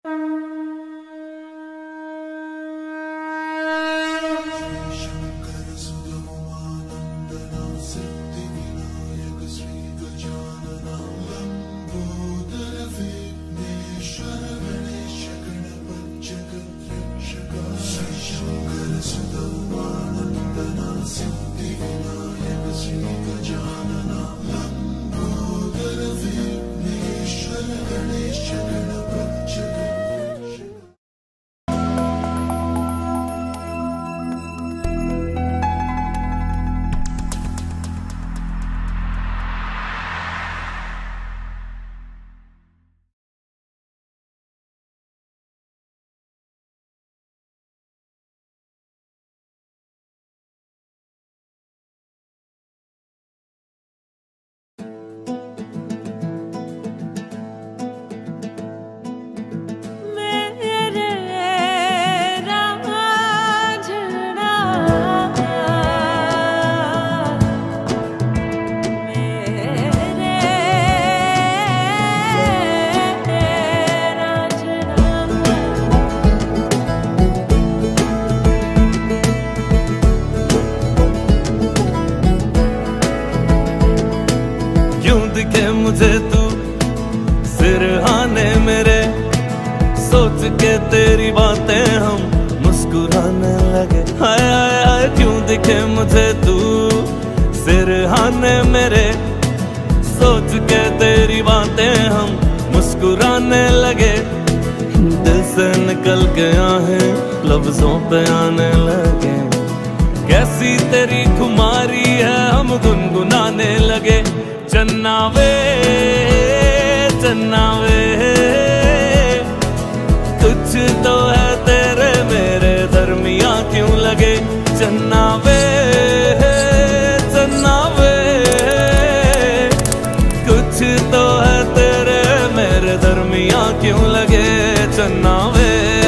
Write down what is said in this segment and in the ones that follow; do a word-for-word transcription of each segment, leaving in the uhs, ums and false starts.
दिखे मुझे तू सिरहाने मेरे, सोच के तेरी बातें हम मुस्कुराने लगे। हाय हाय हाय क्यों दिखे मुझे तू सिरहाने मेरे, सोच के तेरी बातें हम मुस्कुराने लगे। दिल से निकल के आहें लफ्जों पे आने लगे। कैसी तेरी खुमारी है हम गुनगुनाने लगे। चन्ना वे चन्ना वे कुछ तो है तेरे मेरे दरमिया क्यों लगे। चन्ना वे चन्ना वे कुछ तो है तेरे मेरे दरमिया क्यों लगे। चन्ना वे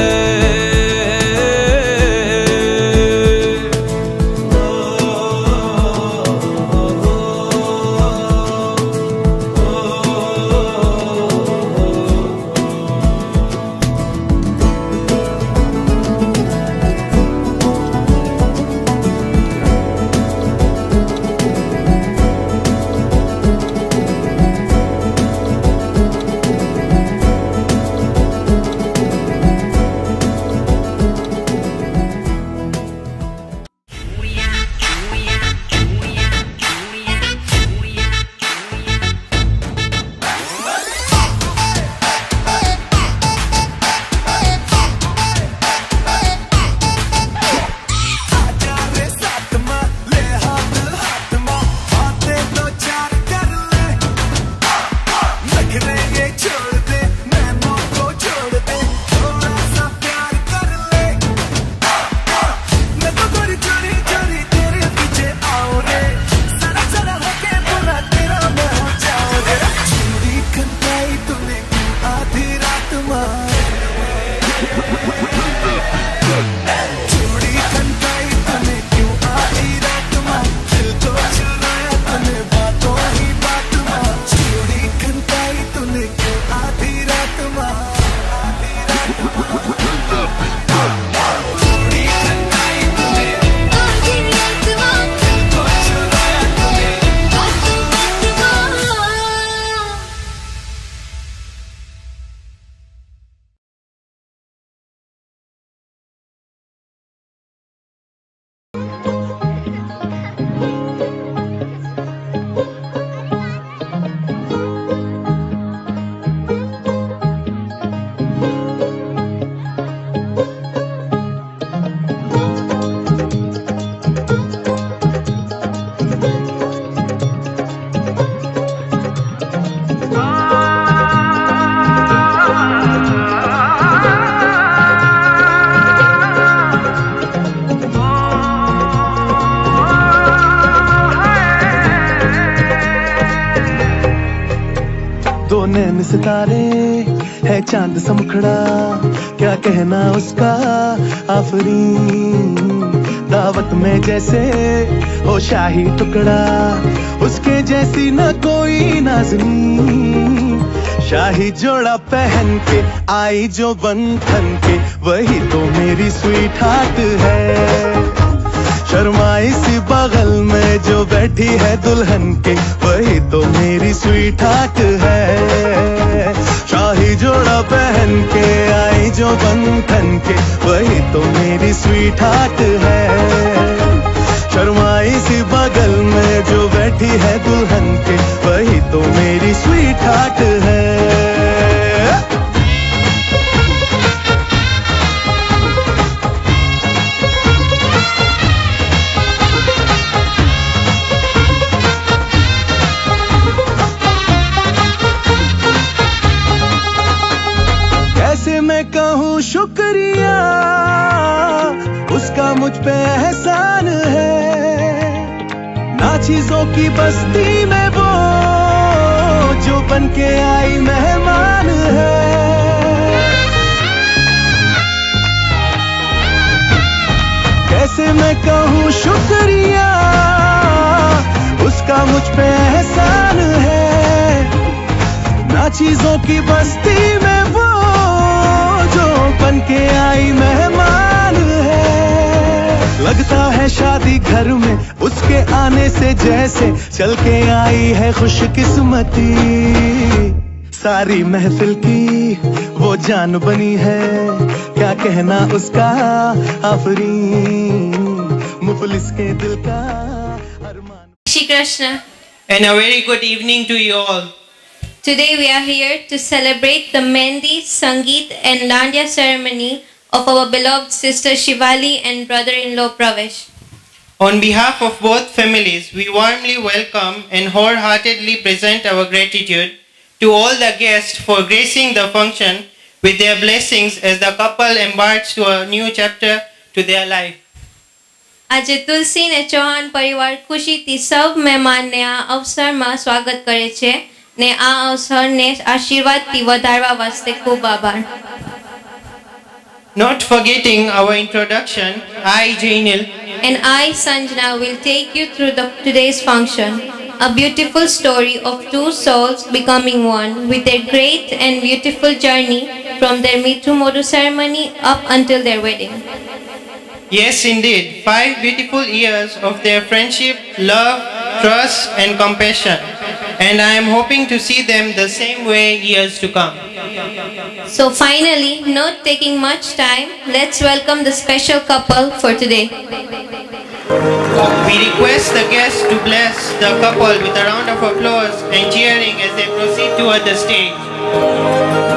नैन सितारे है चांद सा मुखड़ा, क्या कहना उसका आफरीन। दावत में जैसे हो शाही टुकड़ा, उसके जैसी न कोई नाज़नीन। शाही जोड़ा पहन के आई जो बंधन के, वही तो मेरी स्वीट हार्ट है। शर्माई सी बगल में जो बैठी है दुल्हन के, वही तो मेरी स्वीट हार्ट है। शाही जोड़ा पहन के आई जो बंधन के, वही तो मेरी स्वीट हार्ट है। शर्माई सी बगल में जो बैठी है दुल्हन के, वही तो मेरी स्वीट हार्ट है। कैसे मैं कहूँ शुक्रिया, उसका मुझ पे एहसान है। ना चीजों की बस्ती में वो जो बन के आई मेहमान है। कैसे मैं कहूँ शुक्रिया, उसका मुझ पे एहसान है। ना चीजों की बस्ती में वो जो बन के आई मेहमान है। लगता है शादी घर में उसके आने से जैसे चल के आई है खुशकिस्मती। सारी महफिल की वो जान बनी है, क्या कहना उसका आफरीन, मुफलिस के दिल का अरमान। Shri Krishna. And a very good evening to you all. Today we are here to celebrate the Mehndi, Sangeet and Dandiya ceremony of our beloved sister Shivali and brother-in-law Pravesh. On behalf of both families, we warmly welcome and wholeheartedly present our gratitude to all the guests for gracing the function with their blessings as the couple embarks to a new chapter to their life. આજે તુલસી ને ચૌહાણ પરિવાર ખુશીથી સૌ મહેમાનને આ અવસરમાં સ્વાગત કરે છે ને આ અવસરને આશીર્વાદથી વધારવા વાસ્તે ખૂબ આભાર. Not forgetting our introduction, I, Jainil, and I, Sanjana, will take you through the, today's function, a beautiful story of two souls becoming one with a great and beautiful journey from their Mithu Modu ceremony up until their wedding. Yes, indeed, five beautiful years of their friendship, love, trust and compassion. And I am hoping to see them the same way years to come. So finally, not taking much time, let's welcome the special couple for today. We request the guests to bless the couple with a round of applause and cheering as they proceed toward the stage.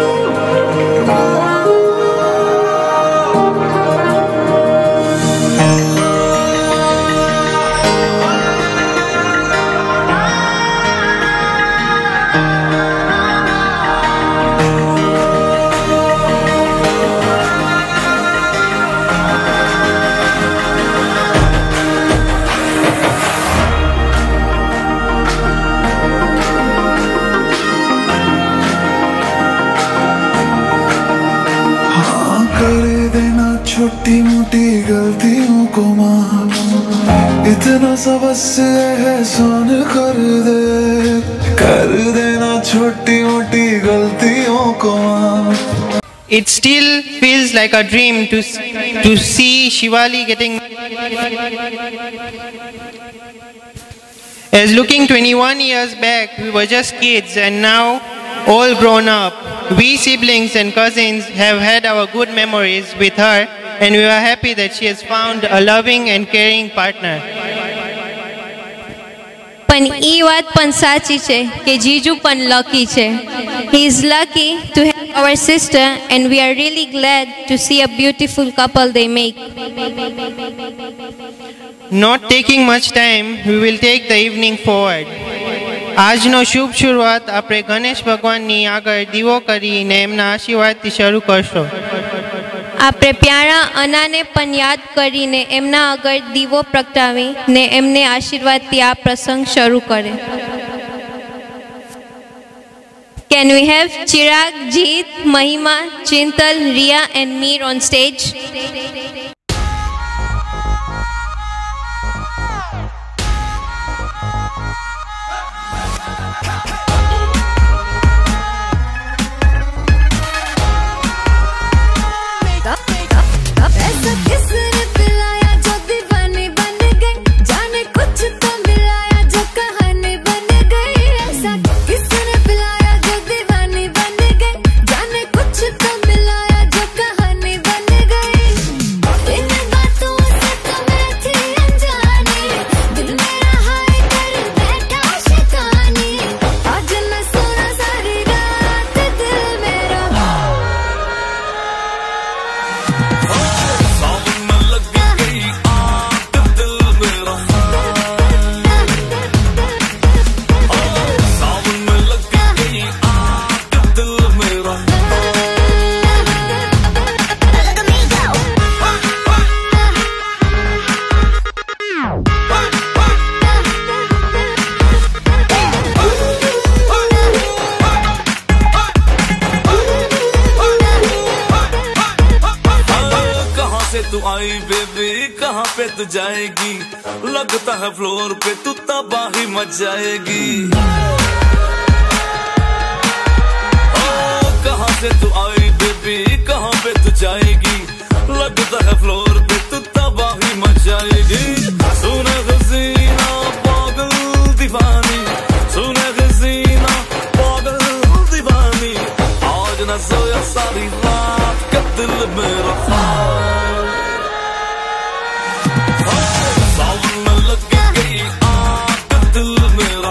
छोटी मोटी गलतियों को माफ, इतना सा बस एहसान कर दे, कर देना छोटी मोटी गलतियों को माफ. It still feels like a dream to to see Shivali getting, as looking twenty-one years back we were just kids and now all grown up. We siblings and cousins have had our good memories with her and we are happy that she has found a loving and caring partner. પણ ઈ વાત પણ સાચી છે કે જીજુ પણ lucky છે. He is lucky to have our sister and we are really glad to see a beautiful couple they make. Not taking much time, we will take the evening forward. આજનો શુભ શરૂઆત આપણે ગણેશ ભગવાનની આગળ દીવો કરીને એમના આશીર્વાદથી શરૂ કરશો. આપણે પ્યારા અનાને પણ યાદ કરીને એમના આગળ દીવો પ્રગટાવી ને એમને આશીર્વાદથી આ પ્રસંગ શરૂ કરે. Can we have Chirag, Jeet, Mahima, Chintal, Ria and Mir on stage? आई बेबी कहाँ पे तू जाएगी, लगता है फ्लोर पे तू तबाही मच जाएगी। ओ कहाँ से तू आई बेबी कहाँ पे तू जाएगी, लगता है फ्लोर पे तू तबाही मच जाएगी। सुने हसीना पागल दीवानी, सुने हसीना पागल दीवानी, आज न सोया सारी रात का दिल मेरा सावन में लग गई आग का दिल मेरा,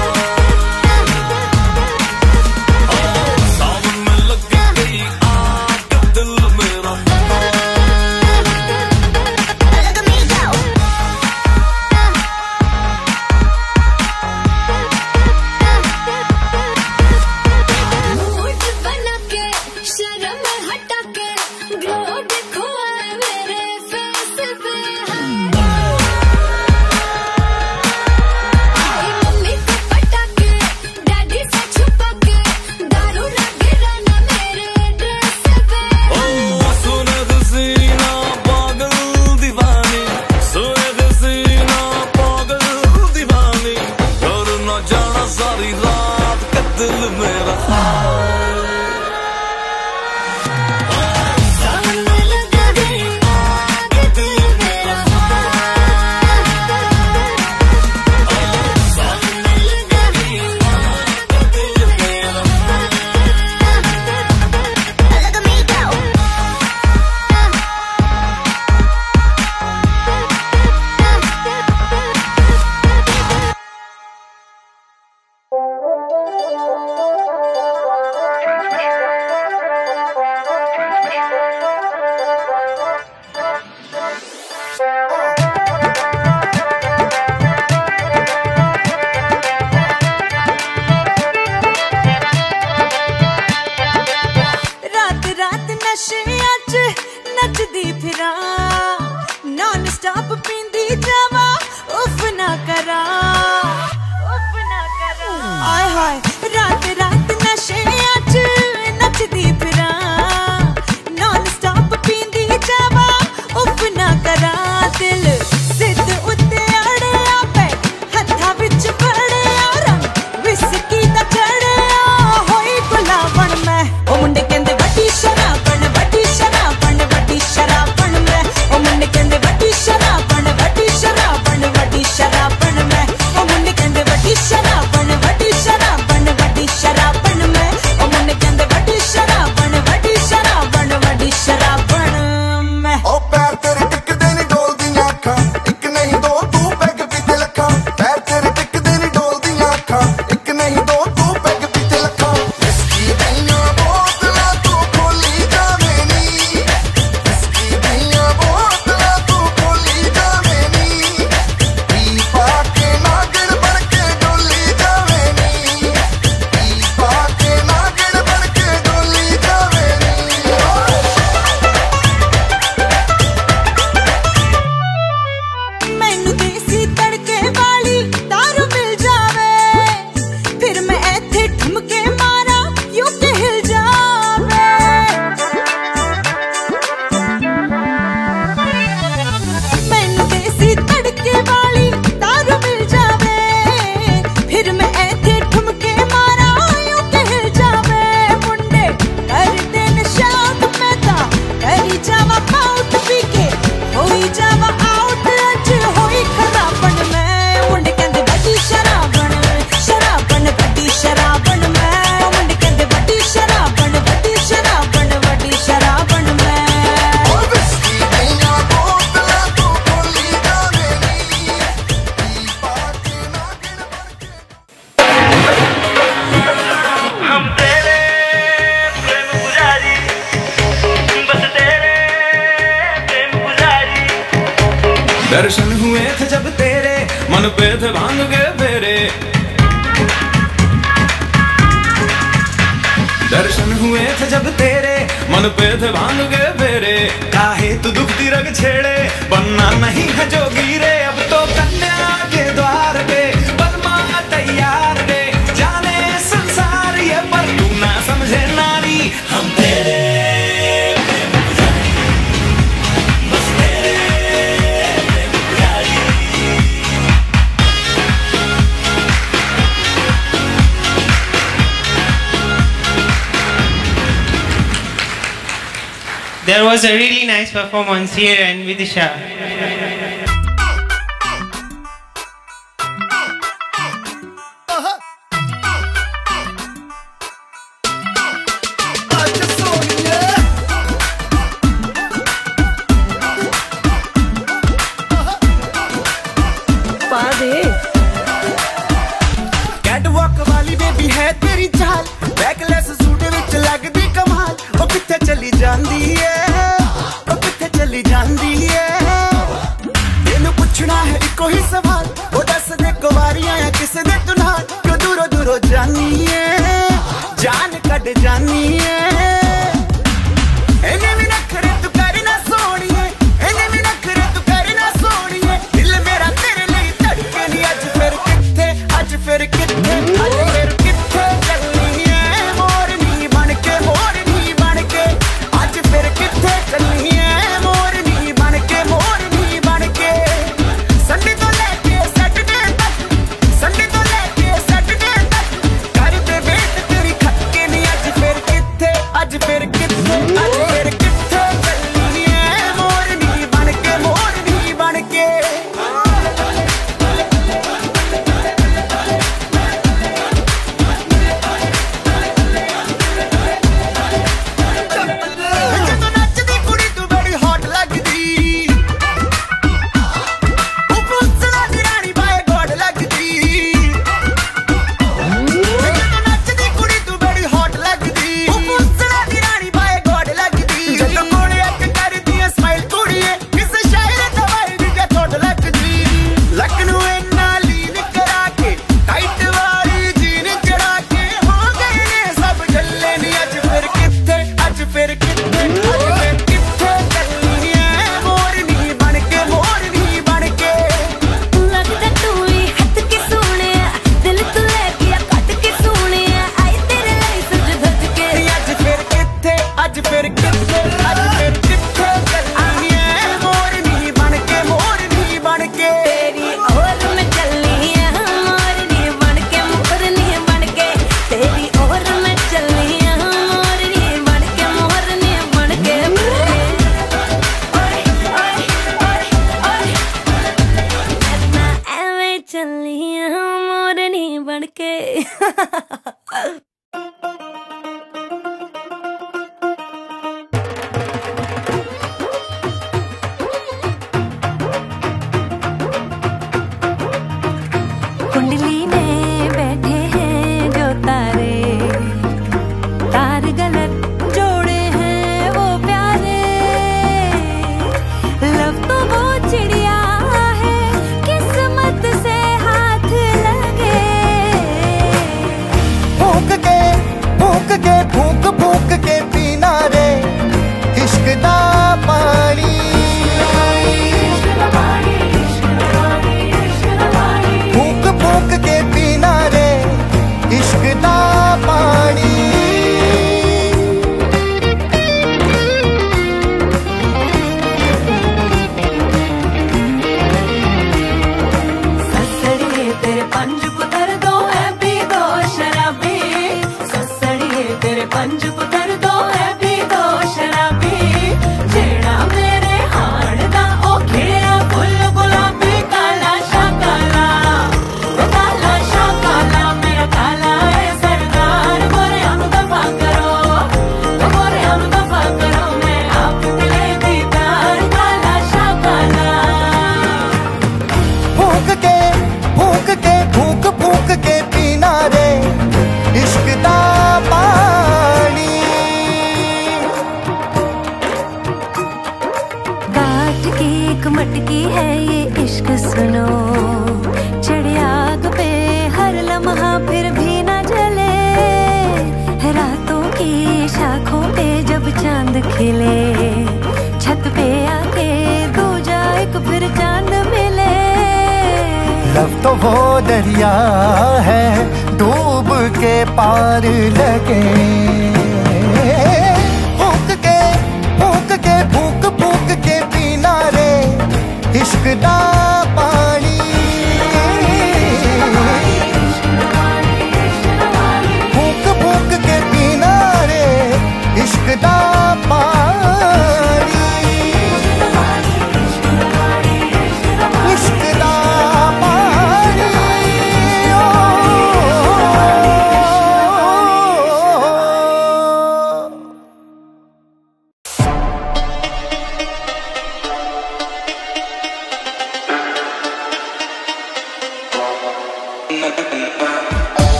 सावन में लग गई आग का दिल मेरा। सारी रात का दिल मेरा सावन में लग गई आग का दिल मेरा, सावन में लग गई आग का दिल मेरा। नचदी फिरा नॉन स्टॉप पींदी जावा उफ ना करा, उफ ना करा। आय हाय रात रात नशे अच नचदी फिरा नॉन स्टॉप पींदी जावा उफ ना करा। दिल सिद्ध उत्ते अड़िया पे हत्था विच बड़िया रंग विस्की दा चढ़िया होई गुलाबण मैं। ओ मुंडे कहंदे वड्डी शराबण वड्डी शराबण वड्डी शराबण मैं, ओ मुंडे कहंदे वड्डी शराबण वड्डी शराबण वड्डी शराबण मैं, ओ मुंडे कहंदे वड्डी शराबण वड्डी शराबण वड्डी शराबण मैं, ओ मुंडे कहंदे वड्डी शराबण वड्डी शराबण वड्डी शराबण मैं। ओ पैर तेरे टिकदे नी डोलदियां अखां, एक नहीं दो तू पैग पीते लखां। पैर तेरे टिकदे नी डोलदियां अखां, एक नहीं दो तू पैग पीते लखां। विस्की दईयां बोतलां तू खोली जावे नी, विस्की दईयां बोतलां तू खोली जावे नी। पी पा के नागण बन के डोली जावे नी, पी पा के नागण बन के डोली जावे नी। मैनू देसी तड़के वाली दारू मिल जावे, फिर मैं ऐथे ठुमके मारा यूं के हिल जावे। मैनू देसी तड़के वाली दारू मिल जावे, फिर मैं ऐथे ठुमके मारा यूं के हिल जावे। मुंडे करदे नशात मैं ता करी जावा पाउट पी के होई जावा आउट अज होई खराबण मैं। मुंडे कहंदे वड्डी शराबण शराबण वड्डी शराबण मैं, मुंडे कहंदे वड्डी शराबण वड्डी शराबण वड्डी शराबण मैं। ओ विस्की दईयां बोतलां तू खोली जावे नी, पी पा के नागण बन के। हम तेरे प्रेम पुजारी, बस तेरे प्रेम पुजारी। दर्शन हुए थे जब तेरे मन पे थे भांग के फेरे, दर्शन हुए थे जब तेरे मन पे थे भांग के फेरे। काहे तू दुखती रग छेड़े बनना नहीं है जोगी रे, अब तो कन्या के द्वार पे बनमा तैयार रे। जाने संसार ये पर तू ना समझे नारी, हम तेरे प्रेम पुजारी, बस तेरे There was a really nice performance here in Vidisha. Catwalk वाली बेबी है तेरी चाल, बैकलेस सूट विच लगदी कमाल। ओ किथे चली जांदी है, ओ किथे चली जांदी है। तेनू पुछना है इको ही सवाल, ओ दस दे कुवारियां या किसे दे तू नाल। क्यों दूरों दूरों जानी है, जान कट जानी है। इन्हें भी नखरे तू कर ना सोनिए, इन्हें भी नखरे तू कर ना सोनिए। दिल मेरा तेरे लिए धड़के नी, अज फिर किथे, अज फिर किथे, अज फिर किथे चलनी है मोरनी बनके, मोरनी बनके। अज फिर किथे चलनी है मोरनी बनके, मोरनी बनके। संडे तो लेके सैटरडे तक, संडे तो लेके सैटरडे तक कर दे वेट तेरी खटके नी। अज फिर किथे, अज फिर किथे, अज फिर किथे चलनी है मोरनी बनके, मोरनी बनके। ਜਦੋਂ ਨੱਚਦੀ ਕੁੜੀ ਤੂੰ ਬੜੀ ਹੌਟ ਲੱਗਦੀ, ਉਹ ਪੁੱਛਣਾ ਦੀ ਰਾਣੀ ਬਾਏ ਗੋਡ ਲੱਗਦੀ। ਜਦੋਂ ਨੱਚਦੀ ਕੁੜੀ ਤੂੰ ਬੜੀ ਹੌਟ ਲੱਗਦੀ, ਉਹ ਪੁੱਛਣਾ ਦੀ ਰਾਣੀ ਬਾਏ ਗੋਡ ਲੱਗਦੀ। ਜਦੋਂ ਕੋਲੇ ਅੱਖ ਕਰਦੀ ਐ ਸਮਾਈਲ ਕੁੜੀਏ, ਕਿਸੇ ਸ਼ਾਇਰ ਦਵਾਈ ਦੀ ਜਾਂ ਥੋੜ ਲੱਗਦੀ। ਲੱਕ ਨੂੰ ਇੰਨਾ ਲੀਨ ਕਰਾ ਕੇ, ਟਾਈਟ ਵਾਲੀ ਜੀਨ ਚੜਾ ਕੇ ਹੋ ਗਏ ਨੇ ਸਭ ਜੱਲੇ ਨੀ। ਅੱਜ ਫਿਰ ਕਿੱਥੇ, ਅੱਜ ਫਿਰ ਕਿੱਥੇ, ਅੱਜ ਫਿਰ ਕਿੱਥੇ ਚੱਲਣੀ ਐ ਮੋਰਨੀ ਬਣਕੇ, ਮੋਰਨੀ ਬਣਕੇ। ਲੱਗਦਾ ਤੂੰ ਵੀ ਹੱਥ ਕੇ ਸੋਹਣਿਆ, ਦਿਲ ਤੋਂ ਲੈ ਗਿਆ ਕੱਟ ਕੇ ਸੋਹਣਿਆ। ਆਏ ਤੇਰੇ ਲਈ ਸੱਜ ਧੱਜ ਕੇ। ਨੀ ਅੱਜ ਫਿਰ ਕਿੱਥੇ, ਅੱਜ ਫਿਰ ਕਿੱਥੇ, ਅੱਜ ਫਿਰ ਕਿੱਥੇ ਚੱਲਣੀ ਐ ਮੋਰਨੀ ਬਣਕੇ, ਮੋਰਨੀ ਬਣਕੇ। ਤੇਰੀ ਔਰ ਮੈਂ ਚੱਲੀ ਆ ਮੋਰਨੀ ਬਣ ਕੇ, ਮੋਰਨੀ ਬਣ ਕੇ। ਤੇਰੀ ਔਰ ਮੈਂ ਚੱਲੀ ਆ ਮੋਰਨੀ ਬਣ ਕੇ, ਮੋਰਨੀ ਬਣ ਕੇ। ਓਏ ਓਏ ਓਏ ਓਏ ਮੈਂ ਐਵੇਂ ਚੱਲੀ ਆ ਮੋਰਨੀ ਬਣ ਕੇ। कुंडली में बैठे हैं जो तारे, तार गलत जोड़े हैं वो प्यारे। लव तो वो चिड़िया है किस्मत से हाथ लगे। भूख के, भूख के, भूख भूख के पीना रे इश्क दा पानी। भूख भूख के पीना रे इश्क दा पानी। ससड़िए तेरे पंज पुत्र दो है भी दो शराबी। ससड़िए तेरे पंज पुत्र दो है भी दो शराबी। जेड़ा मेरे हाण दा ओ खिड़िया फुल गुलाबी। काला शा काला, ओ काला शा काला, मेरा काला है सरदार। गोरे हम दफा करो, ओ गोरे हम दफा करो, मैं आप दिले दीदार। काला शा काला। भूख के, भूख के, भूख भूख के पीना रे इश्क दा पानी। काट की एक मटकी है ये इश्क सुनो। चढ़े आग पे हर लम्हा फिर भी न जले। रातों की शाखों पे जब चांद खिले, छत पे आके दूजा एक फिर चांद मिले। लव तो वो दरिया है डूब के पार लगे। भूख के, भूख के, भूख भूख के पीना रे इश्क दा पानी। भूख भूख के पीना रे इश्क दा पानी।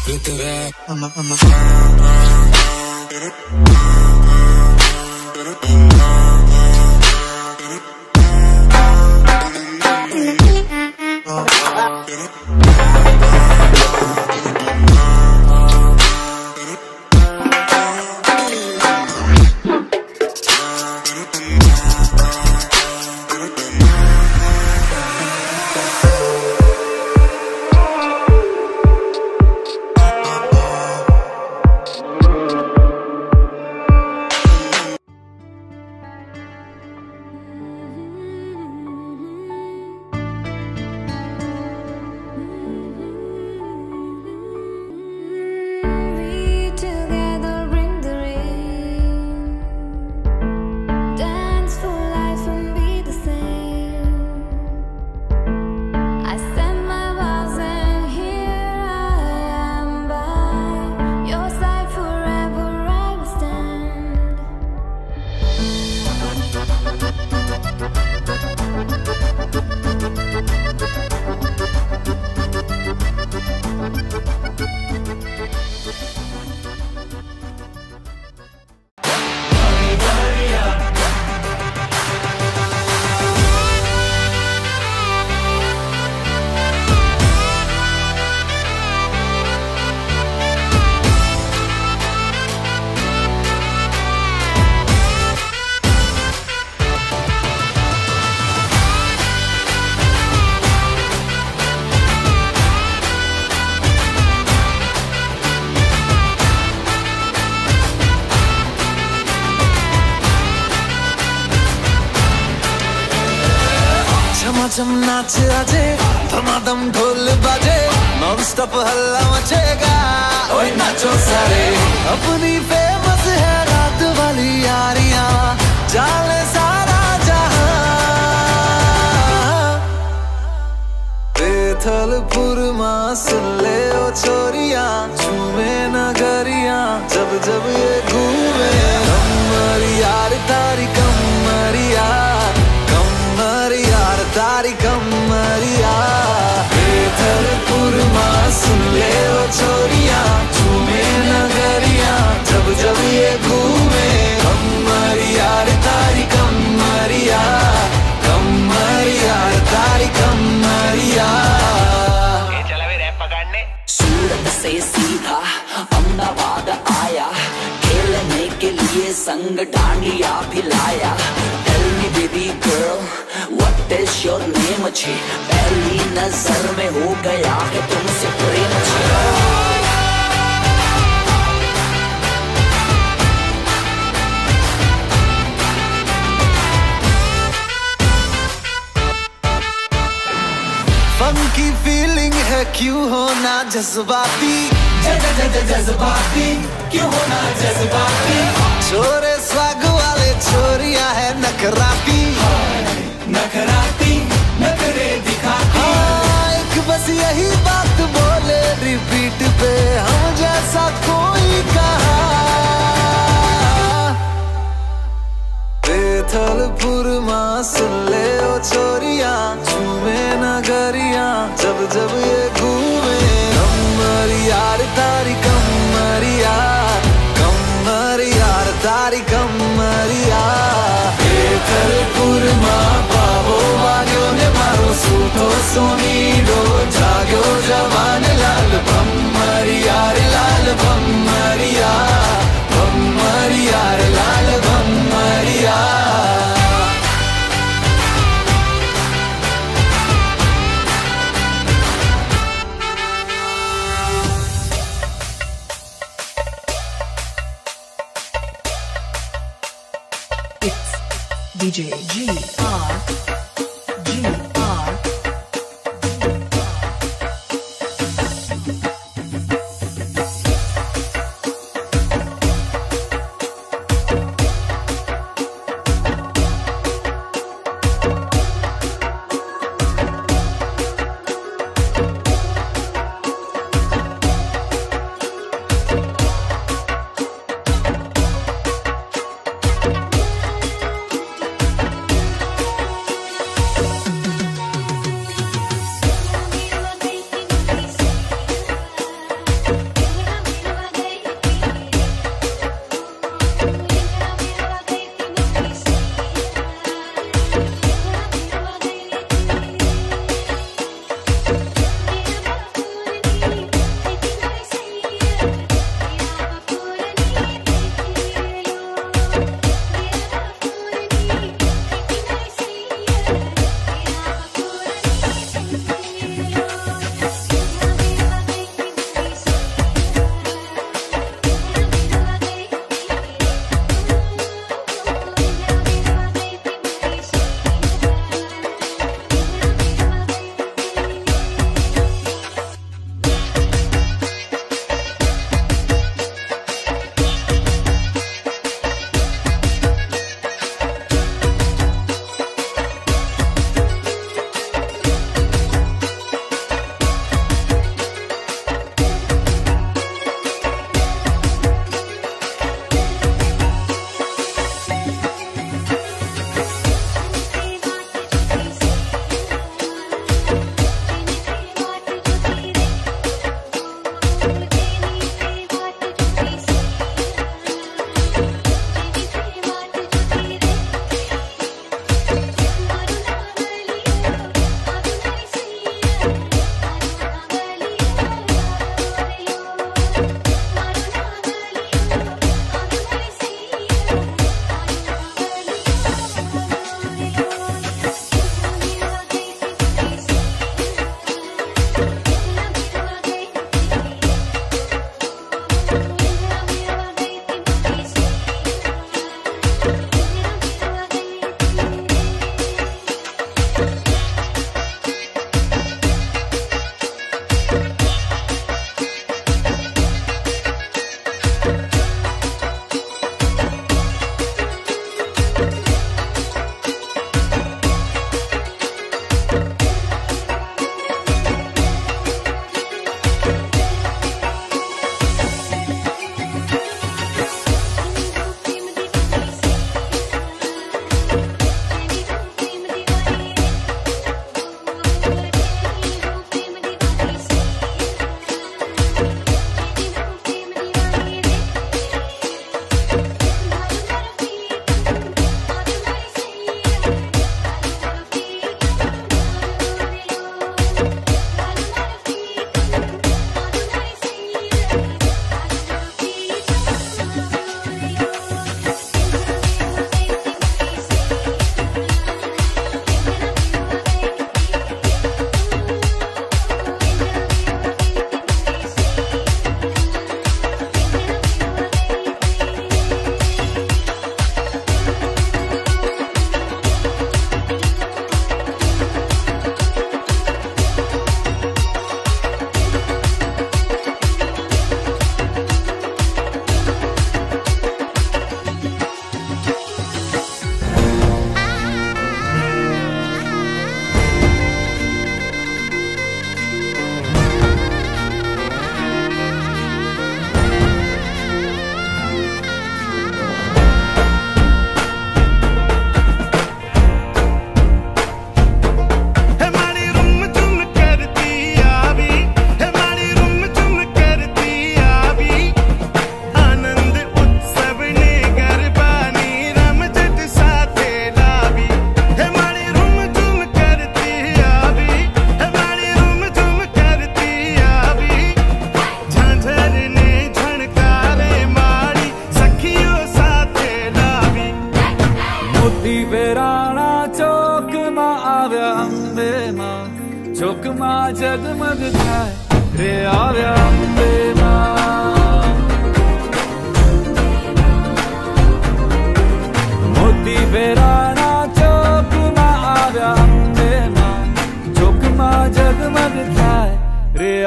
I'm a, I'm a. झमाझम नाच आजे धमाधम ढोल बाजे नॉन स्टॉप हल्ला मचेगा ओए नाचो सारे अपनी फेमस है रात वाली यारियां जाले सारा जहां बेथलपुर मां सुन ले ओ छोरियां झूमे नगरियां जब जब ये घूमे कमर यार तारी कमरिया यार तारी कमरिया बेथलपुर मां सुन ले ओ छोरियां झूमे नगरियां जब जब ये घूमे कमर यार तारी कमरिया कमर यार तारी कमरिया चला वे रैप पकड़ने सूरत से सीधा अहमदाबाद आया खेलने के लिए संग डांडिया भी लाया Tell me baby girl what is your name अच्छी पहली नजर में हो गया है तुमसे प्रेम फंकी फीलिंग है क्यों होना जज्बाती जज्बाती क्यों होना जज्बाती छोरे स्वाग वाले छोरिया है नखराती नखराती नखरे दिखाती हाँ एक बस यही बात बोले रिपीट पे हम जैसा कोई कहा बेथलपुर मां सुन ले ओ छोरियां झूमे नगरियां जब जब ये घूमे कमर यार तारी कमरिया कमर यार तारी कमरिया बेथलपुर मां पावो वाग्यो ने मारो सूतो सोनीडो जाग्यो जवान लाल भम्मरिया रे लाल भम्मरिया भम्मरिया रे लाल भम्मरिया D J G R G R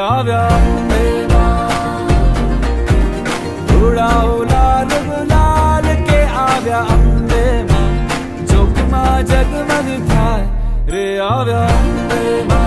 आव्या अम्बे मां उड़ाओ लाल गुलाल के आव्या अम्बे मां जोकमा जगमग थाय रे आव्या अम्बे मां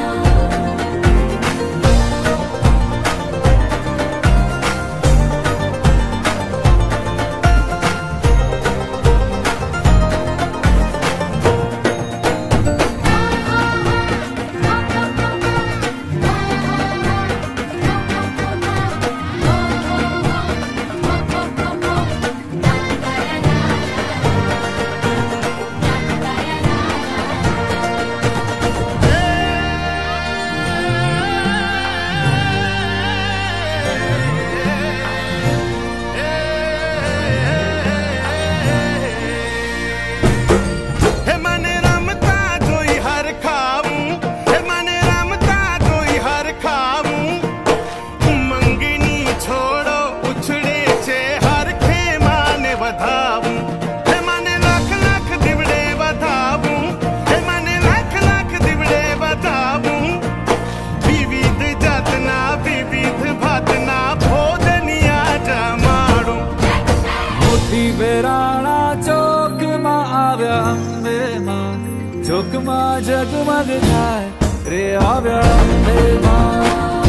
जोकमा जगमग थाय रे आव्या अम्बे मां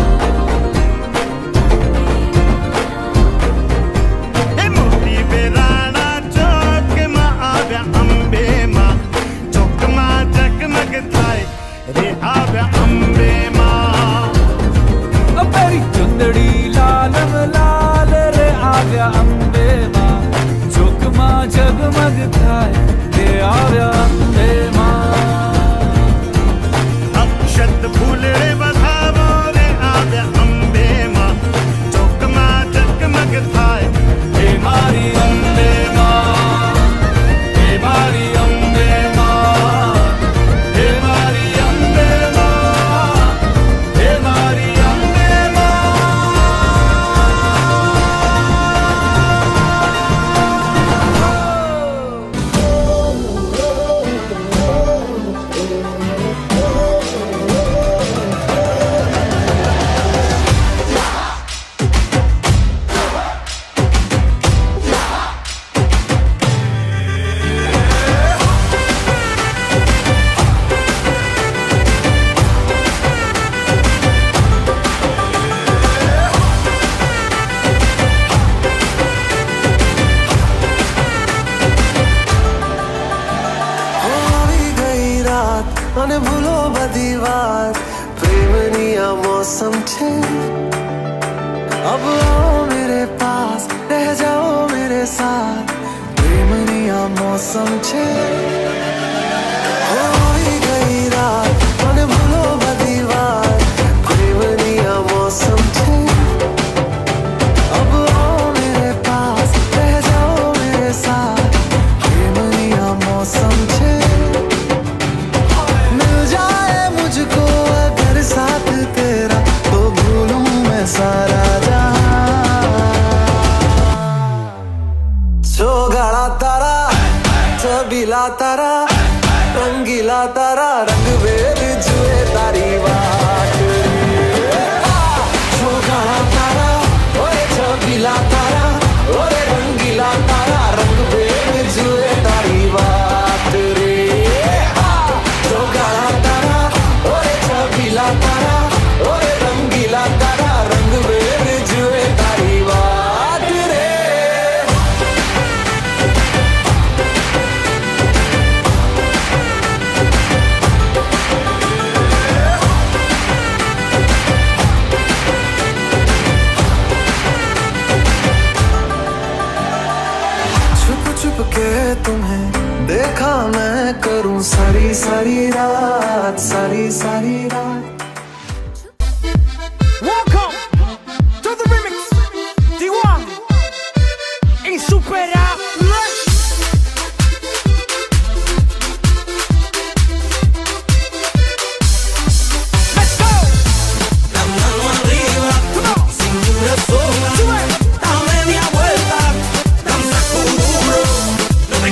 हे मोती बेराणा चौक मां आव्या अम्बे मां जोकमा जगमग थाय रे आव्या अम्बे मां मेरी चुंदड़ी लाल लाल रे आव्या अम्बे मां जोकमा जगमग थाय रे आव्या अम्बे मां अक्षत फूल रे बधावो रे आव्या अम्बे मां जोकमा जगमग थाय हे मारी अम्बे मां हे मारी अम्बे मां हे मारी अम्बे मां हे मारी अम्बे मां અને ભૂલો બધી વાત પ્રેમની આ મૌસમ છે अब आओ मेरे पास रह जाओ मेरे साथ प्रेमनी आ मौसम छे होई गई रात અને ભૂલો બધી વાત પ્રેમની આ मौसम छे अब आओ मेरे पास रह जाओ मेरे साथ प्रेमनी आ मौसम छे मुझको अगर साथ तेरा तो भूलूं मैं सारा जहां चौगाड़ा तारा छबीला तारा रंगीला तारा रंग वेद जुए तारी बात चौगाड़ा तारा ओए छबीला तारा ओए रंगीला तारा रंग वेद जुए तारी बात रे चौगाड़ा तारा छबीला तारा ओए रंगीला तारा रंग वेद जुए तारी बात रे छुप छुप के तुम्हें देखा मैं करूं सारी सारी रात सारी सारी रात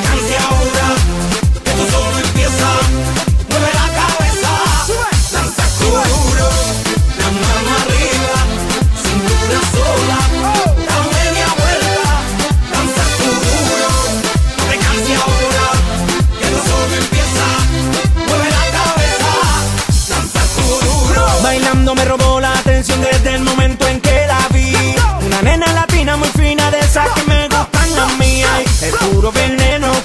Mueve la cabeza, danza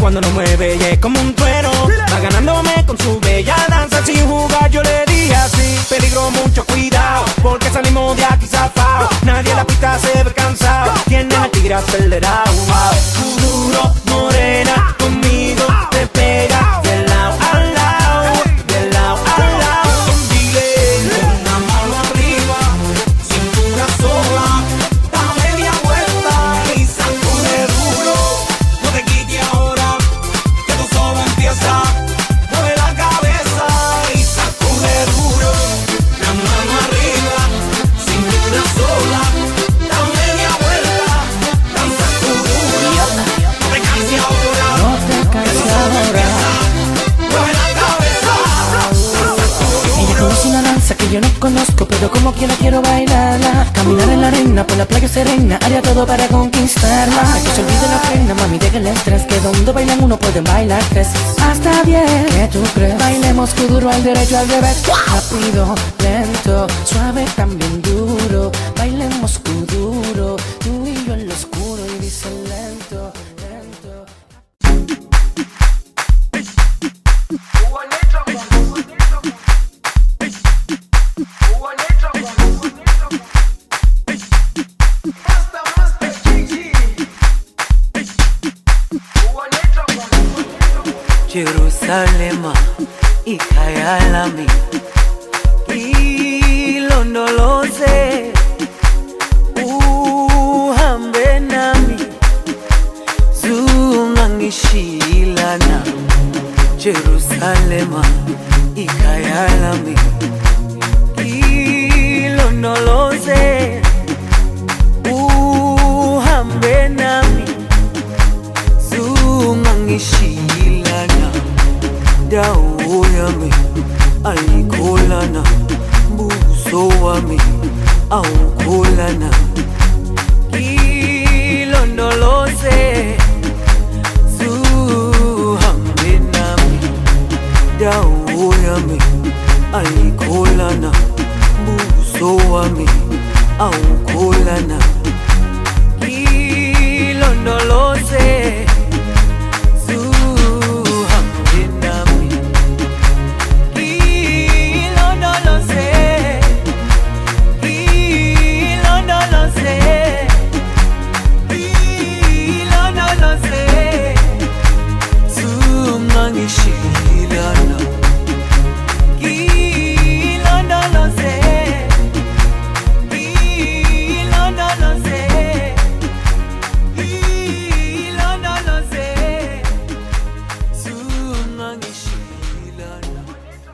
cuando nos mueve y es como un trueno. Va ganándome con su bella danza, sin jugar yo le dije así. Peligro, mucho cuidado, porque salimos de aquí zafao. Nadie en la pista se ve cansado, tiene el tigre acelerado. Tu duro, morena, conmigo te pega de lado a lado, de lado a lado. Dile, una mano arriba, cintura sola, da media vuelta y sacude duro. No te quites ahora, que tu solo empieza. Mueve la cabeza y sacude duro. La mano arriba, cintura sola, da media vuelta, danza tu duro. No te canses ahora, no te canses ahora. Mueve la cabeza, danza tu duro. Ella conoce una danza que yo no conozco, pero como quiera quiero bailarla. Caminar en la arena, por la playa serena, haría todo para conquistarla. Que se olvide la pena, mami, deja el estrés, que donde bailan uno pueden bailar tres. Hasta diez, ¿qué tú crees? Bailemos kuduro al derecho, al revés. Rápido, lento, suave, también duro. Bailemos kuduro, tú y yo en lo oscuro y dice lento, lento. Jerusalema ikayalami ilondoloze uhambe nami zungangishilana. Jerusalema ikayalami ilondoloze uhambe nami zungangishilana. Dawo yami ayikholana, buso wami awukholana. Ilondoloze zuhambe nami. Dawo yami ayikholana, buso wami awukholana. Ilondoloze Shilana, ilondoloze, ilondoloze, ilondoloze, sungangishilana.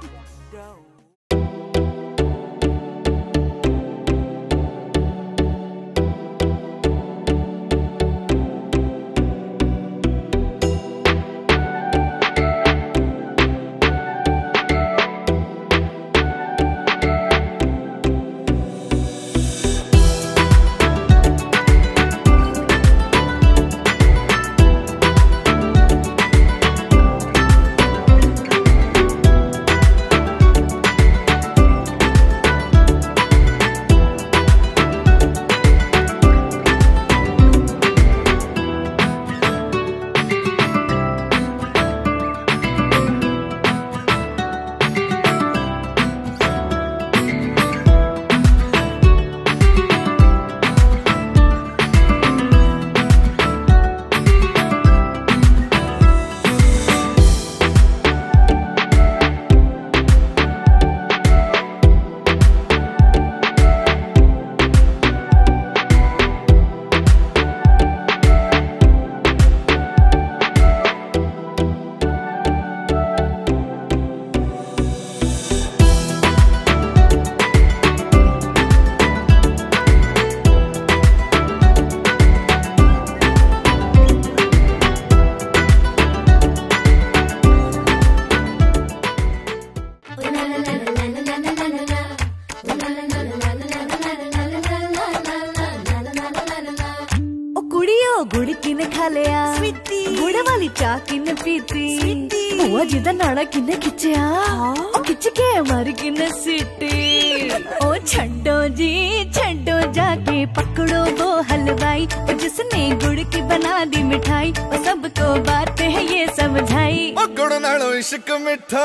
गुड़ किने खा लिया गुड़ वाली चाह किने पीती बुआ जी दा नाड़ा किने खिंचिया ओ खिंच के मारी किने सीटी ओ छड्डो जी छड्डो जाके पकड़ो वो हलवाई, और जिसने गुड़ की बना दी मिठाई, वो सबको बातें है ये समझाई। ओ गुड़ नालों इश्क मिठा,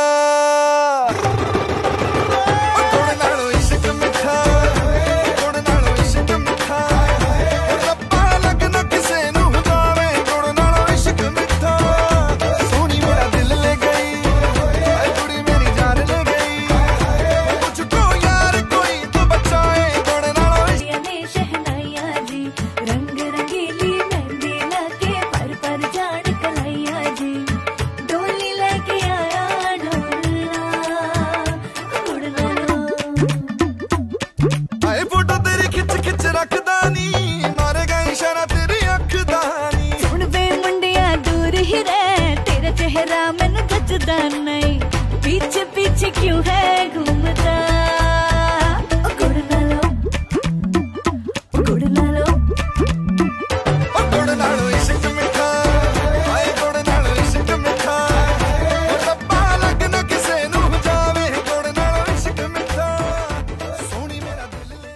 ओ गुड़ नालों इश्क मिठा, गुड़ नालों इश्क मिठा, रब्बा लगना किसे नू जावे, गुड़ नालों इश्क मिठा। सोनी मेरा दिल ले गई, कुड़ी मेरी जान ले गई, मुझको यार कोई तो बचाए, गुड़ नालों इश्क। ने शहनाइया जी रंग रंगीली मेहंदी लाके पर पर जान कलाइया जी, डोली लेके आया ढोला गुड़ नालों। आए फोटो तेरी खिच खिच रखदा नी, मारे गए इशारा तेरी अख दा नी। सुन वे मुंडिया दूर ही रह, तेरा चेहरा मैनू जचदा नहीं, पीछे पीछे क्यों है घूमता। ओ गुड़ नालों, ओ गुड़ नालों, ओ गुड़ नालों इश्क मिठा, आए गुड़ नालों इश्क मिठा, रब्बा लगना किसे नू जावे, गुड़ नालों इश्क मिठा। सोनी मेरा दिल ले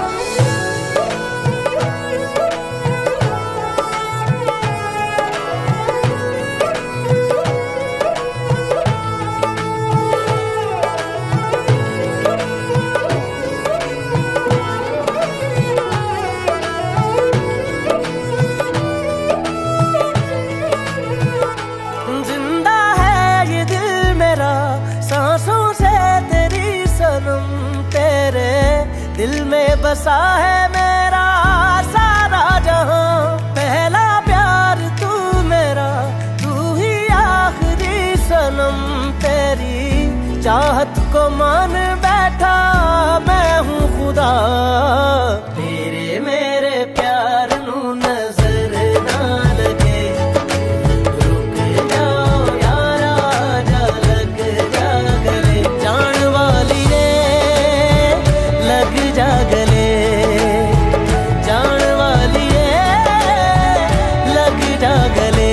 जिंदा है ये दिल मेरा सांसों से तेरी सनम, तेरे दिल में बसा है मेरा सारा जहां। पहला प्यार तू मेरा, तू ही आखिरी सनम, तेरी चाहत को मान बैठा मैं हूँ खुदा। तेरे मेरे प्यार नू नजर ना लगे, रुक जाओ यारा जा लग जा गले, जान वाली रे लग जा गले, जान वाली रे लग जा गले।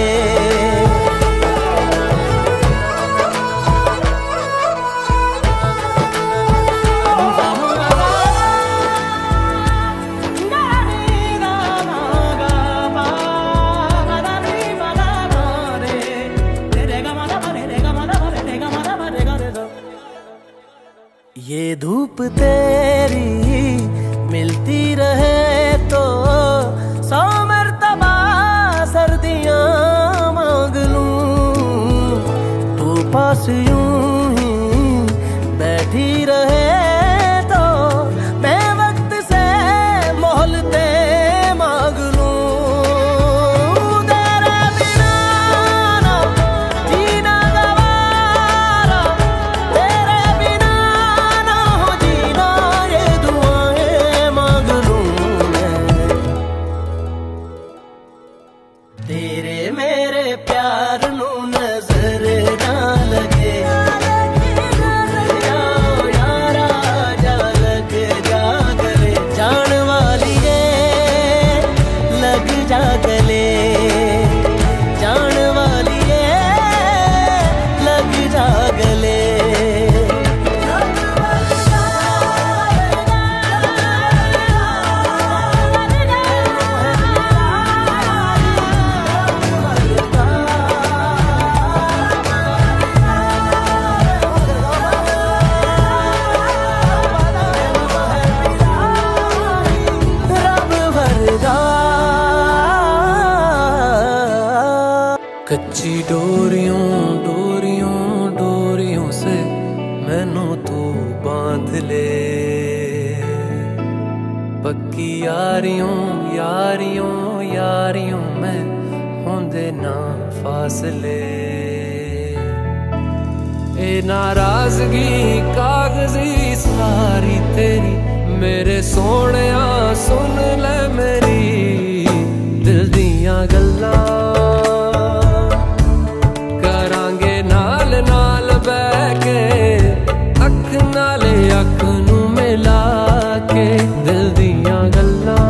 ये धूप तेरी मिलती रहे तो सौ मर्तबा सर्दियाँ मांग लूं, तू पास यूं ही बैठी रहे तो मैं वक्त से मोहलते मांग लूं। तेरे बिना ना जीना गवारा, तेरे बिना ना हो जीना, ये दुआएं मांग लूं मैं। तेरे मेरे प्यार नू नजर ना लगे, जाओ यारा जा लग जा गले, जान वाली रे लग जा गले, जान वाली रे लग जा गले। रब भरदा कच्ची डोरियों डोरियों डोरियों से मैनू तू बांध ले, पक्की यारियों यारियों यारियों में होंदे ना फासले। ए नाराजगी कागजी सारी तेरी, मेरे सोहणिया सुन ले मेरी दिल दियां गल्लां, करांगे नाल नाल बैठ के अख नाले अख नू मिला के, दिल दियां गल्लां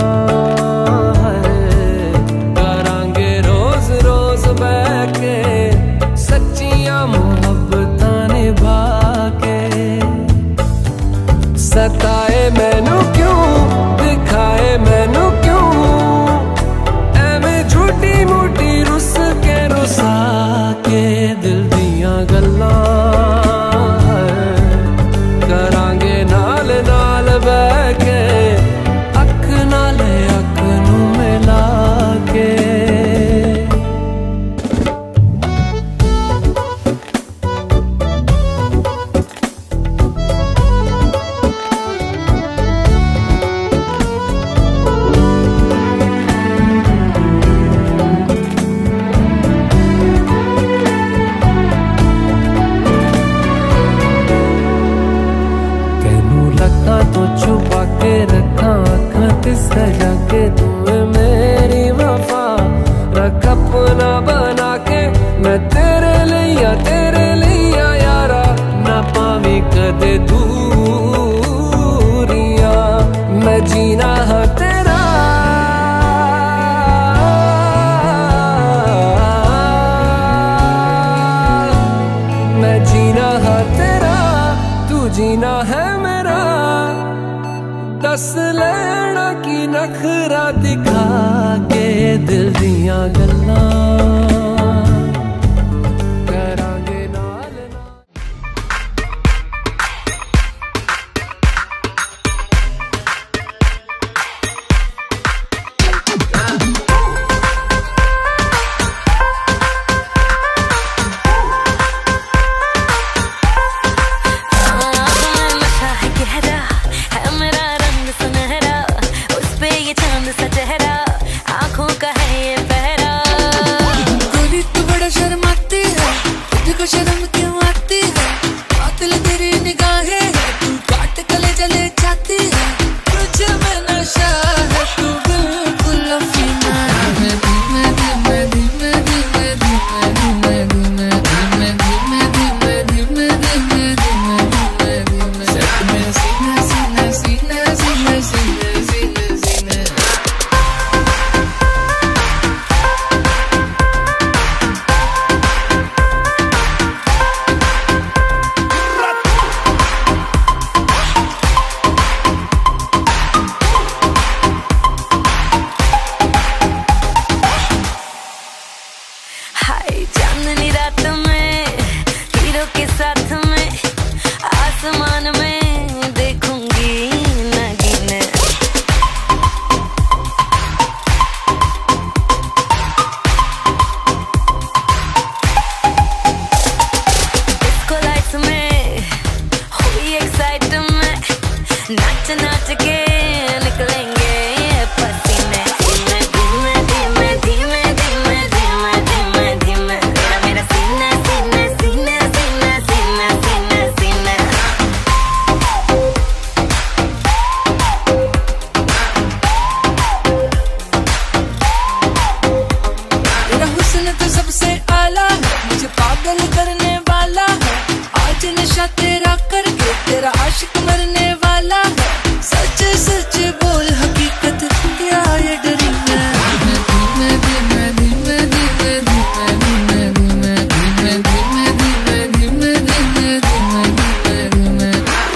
करांगे रोज रोज बैठ के, सच्चियां मुहब्बतां निभा के। सताए मैनू क्यों जीना है तेरा, मैं जीना है तेरा, तू जीना है मेरा। दस लेना की नखरा दिखा के दिल दियां गल्लां करांगे नाल नाल। शर्म क्यों आती है, कातिल तेरी निगाहें है, तू काट कले जले जाती है, तुझे में नशा है, तू बिल्कुल अफीना है। धीमे धीमे धीमे धीमे धीमे धीमे धीमे धीमे धीमे धीमे धीमे धीमे धीमे सच में सीने सीने सीने सीने सीने सीने सीने चांदनी रात में हीरो के साथ में आसमान में देखूंगी नगीने। डिस्को लाइट्स में हुई एक्साइटमेंट, नाच नाच के निकलेंगे पसीने। धीमे धीमे धीमे धीमे धीमे धीमे धीमे तेरा मेरा सीने सीने सीने सीने सीने सीने सीने। तेरा हुस्न तो सबसे आला है, मुझे पागल करने वाला है, आज नशा तेरा करके तेरा आशिक मरने वाला है। सच सच बोल हकीकत क्या ये डरी है। धीमे धीमे धीमे धीमे धीमे धीमे धीमे धीमे धीमे धीमे धीमे धीमे धीमे धीमे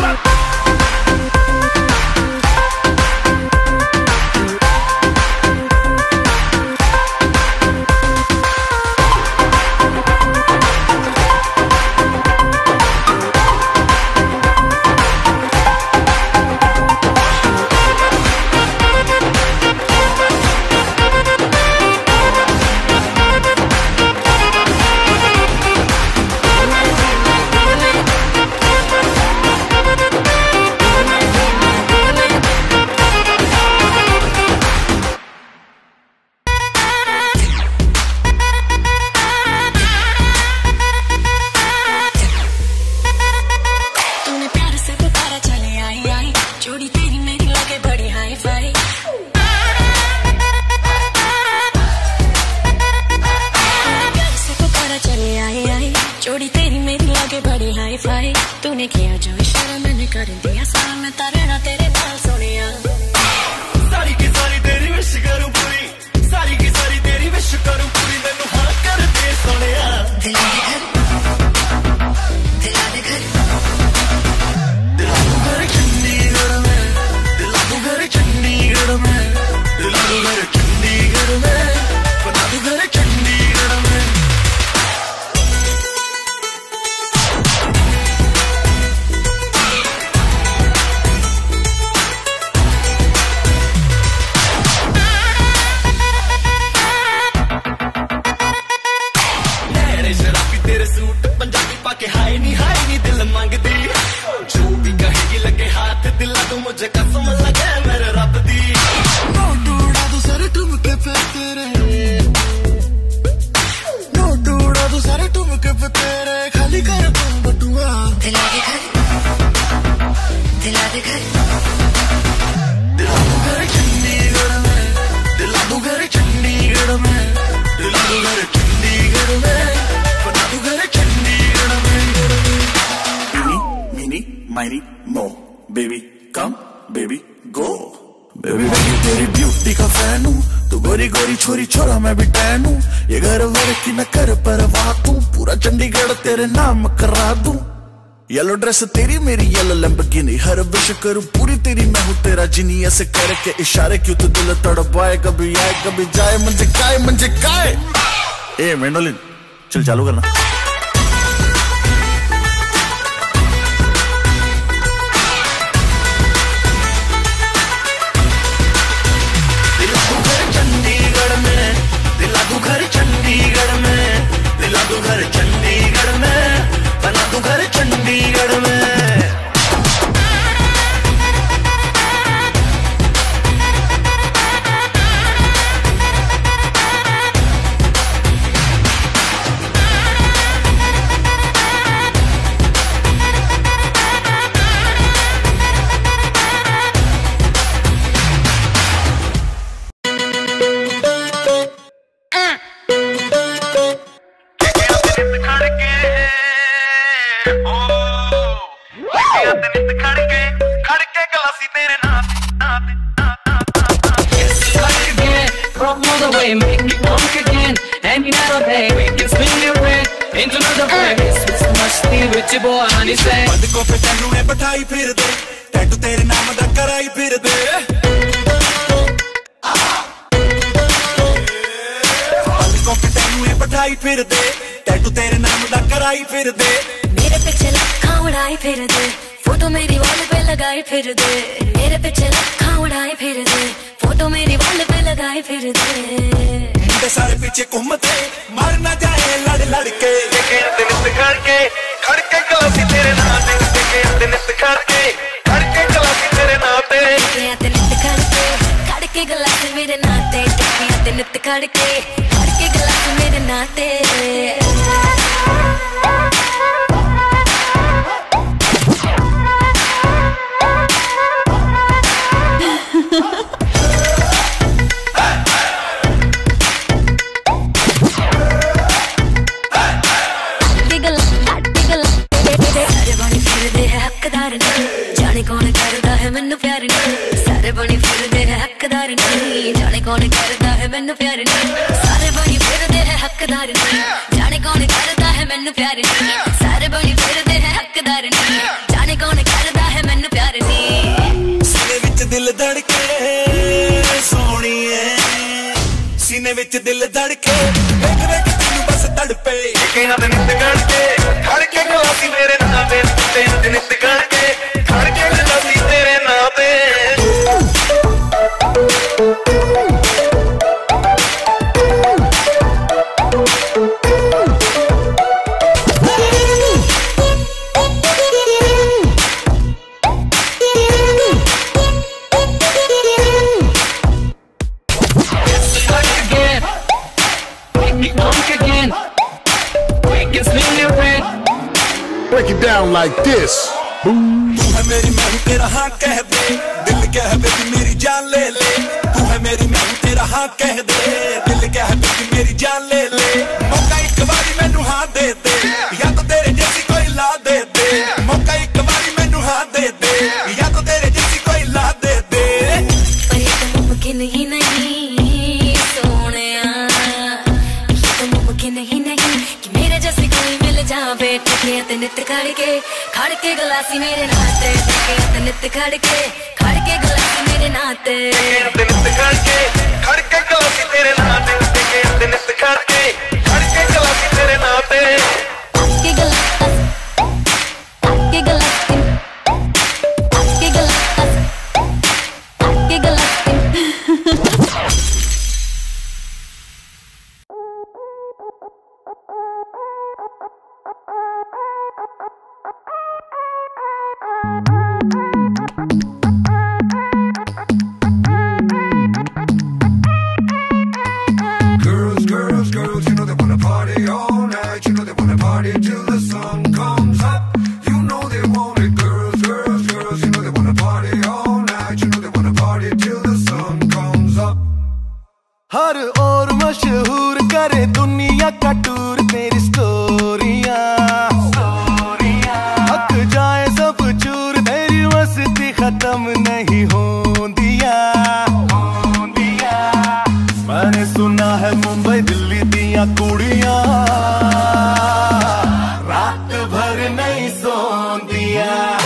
तूने प्यार से पुकारा चले आई आई, जोड़ी तेरी मेरी लगे बड़ी हाई फाई। प्यार से पुकारा चले आई आई, जोड़ी तेरी मेरी लगे बड़ी हाई फाई। तूने किया जो इशारा मैंने कर दिया सारा, मैं तारे ना तेरे नाल सोनिया। सारी की सारी तेरी विश करूं पूरी, सारी की सारी तेरी विश करूं पूरी, मैनू हाँ कर दे सोनिया। दिला दे घर, दिला दे घर, दिला दो घर चंडीगढ़ में, दिला दो घर चंडीगढ़ में, दिला दो घर चंडीगढ़ में, बना दो घर चंडीगढ़ में। नैने शराबी तेरे सूट पंजाबी पाके हाय नी हाय नी दिल मांगदी, जो भी कहेगी लगे हाथ दिला दो मुझे कसम लगे मेरे रब दी। नोट उड़ा दो सारे ठुमके पे तेरे, नोट उड़ा दो सारे ठुमके पे तेरे, खाली कर दूं बटुआ। दिला दे घर, दिला दे घर, दिला दो घर चंडीगढ़ में, दिला दो घर चंडीगढ़ में, दिला दो घर चंडीगढ़ में, बना दो घर चंडीगढ़ में। Mini, mini, mighty, mo, baby, come, baby, go. Baby baby तेरी ब्यूटी का फैन हूँ, तू गोरी गोरी छोरी छोरा मैं भी टैन हूँ। ये घर वर की न कर परवाह, तू पूरा चंडीगढ़ तेरे नाम करा दूं। येलो ड्रेस तेरी मेरी येलो लैम्बोर्गिनी, हर विश करूं पूरी तेरी मैं हूँ तेरा जिनी। ऐसे करके इशारे क्यों तू दिल तड़पाए, कभी आए कभी जाए मंजे काय मंजे काय। ए मेंडोलिन चल चालू करना। चंडीगढ़ में दिला दूं घर, चंडीगढ़ में दिला दूं घर, चंडीगढ़ में बना दूं घर, चंडीगढ़ में। Make it work again, and another day we can spin your way into another place. It's masti with your boy honey say. बंद को पे टैटू ने बैठाई फिर दे, टैटू तेरे नाम दा कराई फिर दे। बंद को पे टैटू ने बैठाई फिर दे, टैटू तेरे नाम दा कराई फिर दे। मेरे पीछे लखा उड़ाई फिर दे, फोटो मेरी वॉल पे लगाई फिर दे। मेरे पीछे लखा उड़ाई फिर दे, फोटो मेरी वॉल पे लगाई फिर दे। मुंडे सारे पीछे घूमते, मर ना जाए लड़ लड़ के। दिन खड़के खड़के गलासी तेरे नाम पे, दिन खड़के खड़के गलासी तेरे नाम पे। दिन खड़के खड़के गलासी मेरे नाते, दिन खड़के खड़के गलासी मेरे नाते। जाने कौन करदा है मैनू प्यार नहीं, सारे बनी फिरदे है हकदार नहीं। जाने कौन करदा है मैनू प्यार नहीं, सारे बनी फिरदे है हकदार नहीं। जाने कौन करदा है मैनू प्यार नहीं, सारे बनी फिरदे है हकदार नहीं। जाने कौन करदा है मैनू प्यार नहीं। सीने विच दिल धड़के सोहणीए, सीने विच दिल धड़के वेख वेख तैनू बस तड़पे। कहना दिन खड़के खड़के गलासी मेरे नाम पे, दिन खड़के खड़के गलासी तेरे नाम पे। Break it down like this. तू है मेरी मैं हूँ तेरा हाँ कह दे, दिल क्या है बेबी मेरी जान ले ले। तू है मेरी मैं हूँ तेरा हाँ कह दे, दिल क्या है बेबी मेरी जान ले ले। मौका एक बारी मैनू हाँ दे दे, या तो तेरे जैसी कोई ला दे दे। मौका एक बारी मैनू हाँ दे दे, या तो तेरे जैसी कोई ला दे दे। पर ये तो मुमकिन ही नहीं सोनिया, ये तो मुमकिन ही नहीं कि मेरे जैसे कोई मिल जावे। ठके नित खड़के खड़के गलासी मेरे नाते, ठके नित खड़के खड़के गलासी मेरे नाते। नित खड़के खड़के गलासी तेरे नाते, नित खड़के खड़के गलासी तेरे नाते। के गलास के गलास के गलास के गलास। Girls, girls, girls, you know they wanna party all night. You know they wanna party till the sun comes up. You know they want it. Girls, girls, girls, you know they wanna party all night. You know they wanna party till the sun comes up. हर और मशहूर करे दुनिया का tour तेरी स्टोरियां। हक जाए सब चूर, तेरी मस्ती खत्म नहीं हो दिया। है मुंबई दिल्ली दिया कुड़ियां रात भर नहीं सोंदिया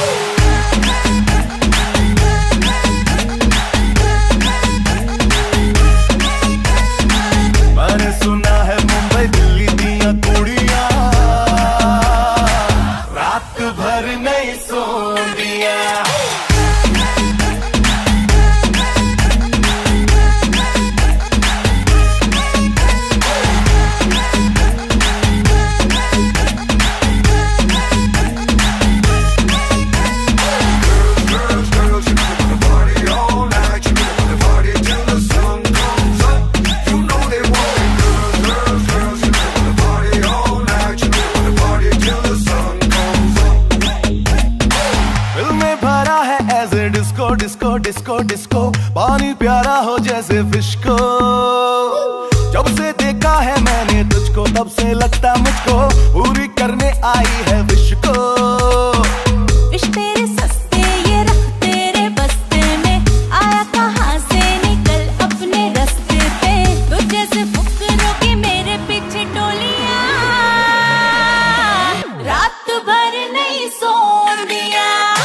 मैंने सुना है मुंबई दिल्ली दिया कुड़ियां रात भर नहीं सोंदिया डिस्को डिस्को डिस्को डिस्को पानी प्यारा हो जैसे फिश को जब से देखा है मैंने तुझको तब से लगता मुझको पूरी करने आई है विश को विश तेरे सस्ते ये रख तेरे बस्ते में आया कहाँ से निकल अपने रास्ते पे तू जैसे फुकरों की मेरे पीछे टोलियां रात भर नहीं सोन दिया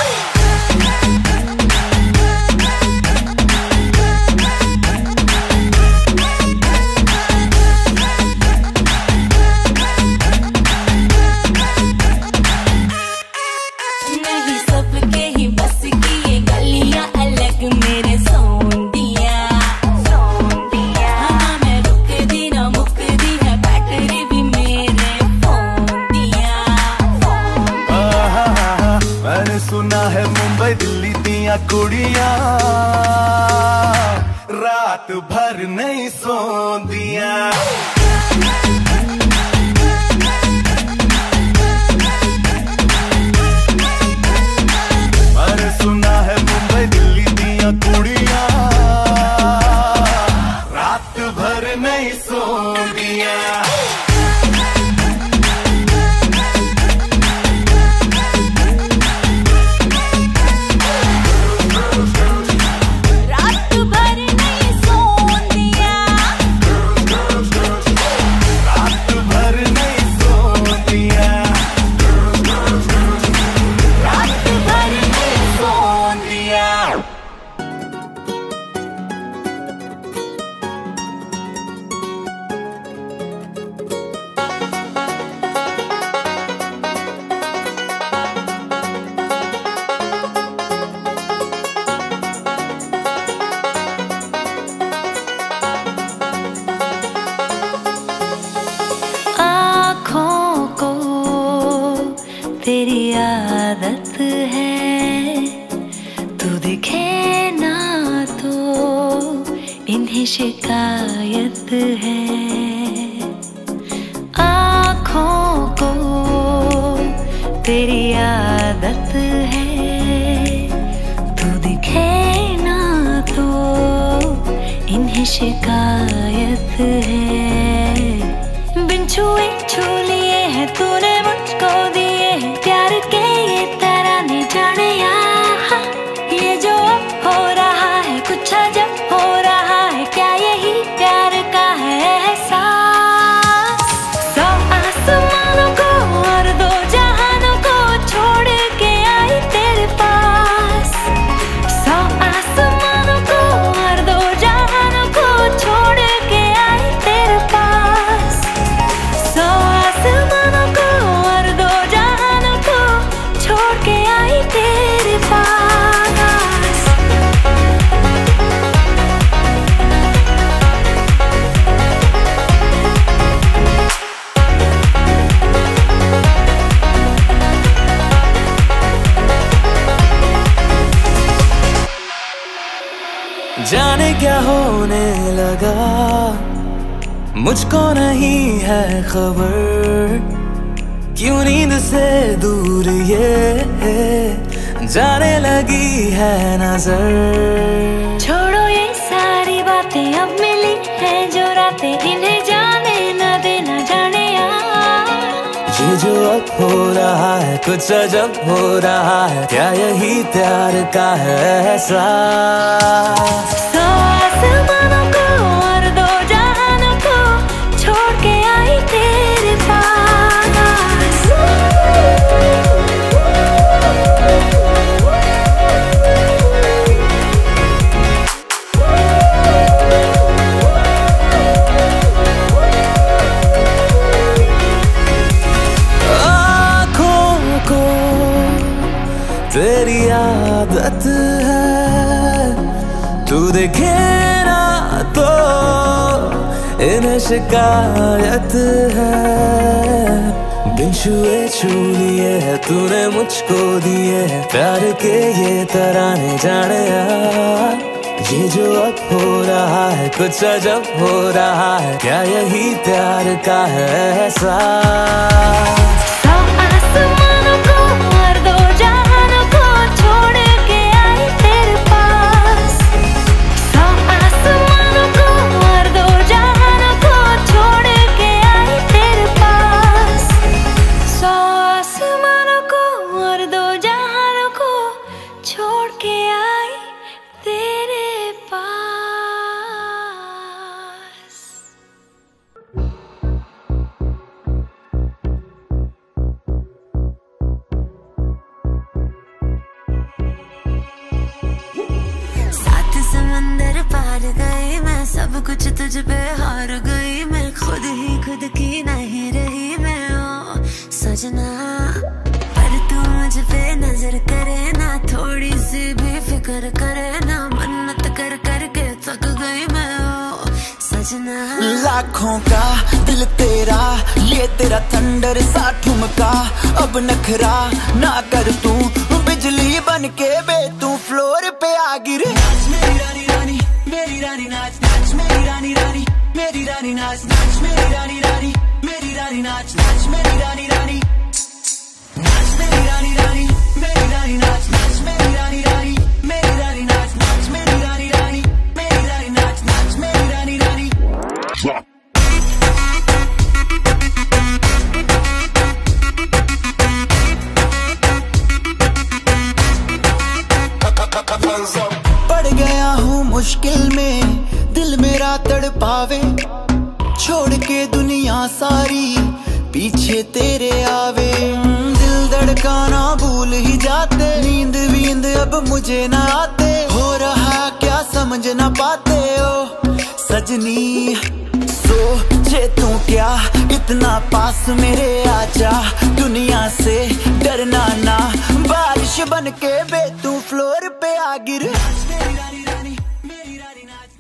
सुना है मुंबई दिल्ली दिया कुड़ियां रात भर नहीं सोंदिया मैंने सुना है मुंबई दिल्ली दिया कुड़ियां रात भर नहीं सोंदिया तेरी आदत है तू दिखे ना तो इन्हें शिकायत है आँखों को तेरी आदत है तू दिखे ना तो इन्हें शिकायत है बिन छुए छू लिए है तूने मुझको दिए प्यार के ये तराने जाने यहाँ ये जो अब हो रहा है कुछ अजब हो रहा है क्या यही प्यार का है एहसास सौ आसमानों को और दो जहानों को छोड़ के आई तेरे पास सौ आसमानों को और दो जहानों को छोड़ के आई तेरे पास सौ आसमानों को और दो जहानों को छोड़ के आई तेरे पास जाने क्या होने लगा मुझको नहीं है खबर क्यों नींद से दूर ये जाने लगी है नजर छोड़ो ये सारी बातें अब मिली है जो रातें इन्हें जाने न देना जाने ये जो अब हो रहा है कुछ अजब हो रहा है क्या यही प्यार का है एहसास सौ आसमानों को और दो जहानों को शिकायत है, बिन छुए छू लिए है तूने मुझको दिए है प्यार के ये तराने जाने यार। ये जो अब हो रहा है कुछ अजब हो रहा है, क्या यही प्यार का है एहसास? सब कुछ तुझ पे हार गई मैं, खुद ही खुद की नहीं रही मैं ओ सजना। पर तू मुझ पे नजर करे ना, थोड़ी सी भी फिक्र करे ना, मन्नत कर कर के थक गई मैं ओ सजना। लाखों का दिल तेरा, ये तेरा थंडर सा ठुमका, अब नखरा ना कर तू, बिजली बन के बे तू फ्लोर पे आ गिरे। मेरी रानी रानी मेरी रानी नाच नाच, मेरी रानी रानी मेरी रानी नाच नाच, मेरी रानी रानी मेरी रानी नाच नाच, मेरी रानी रानी नाच, मेरी रानी रानी मेरी रानी नाच नाच, मेरी रानी रानी मेरी रानी नाच नाच, मेरी रानी रानी मेरी रानी नाच नाच, मेरी रानी रानी। पड़ गया हूँ मुश्किल में, दिल मेरा तड़पावे, छोड़ के दुनिया सारी पीछे तेरे आवे। दिल धड़काना भूल ही जाते, नींद वींद अब मुझे ना आते, हो रहा क्या समझ ना पाते ओ सजनी। सोचे तू क्या इतना पास मेरे आजा, दुनिया से डरना ना, बारिश बन के बे तू फ्लोर पे आ गिर। मेरी रानी रानी मेरी रानी नाच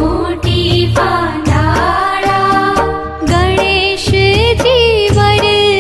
गणेश जी वर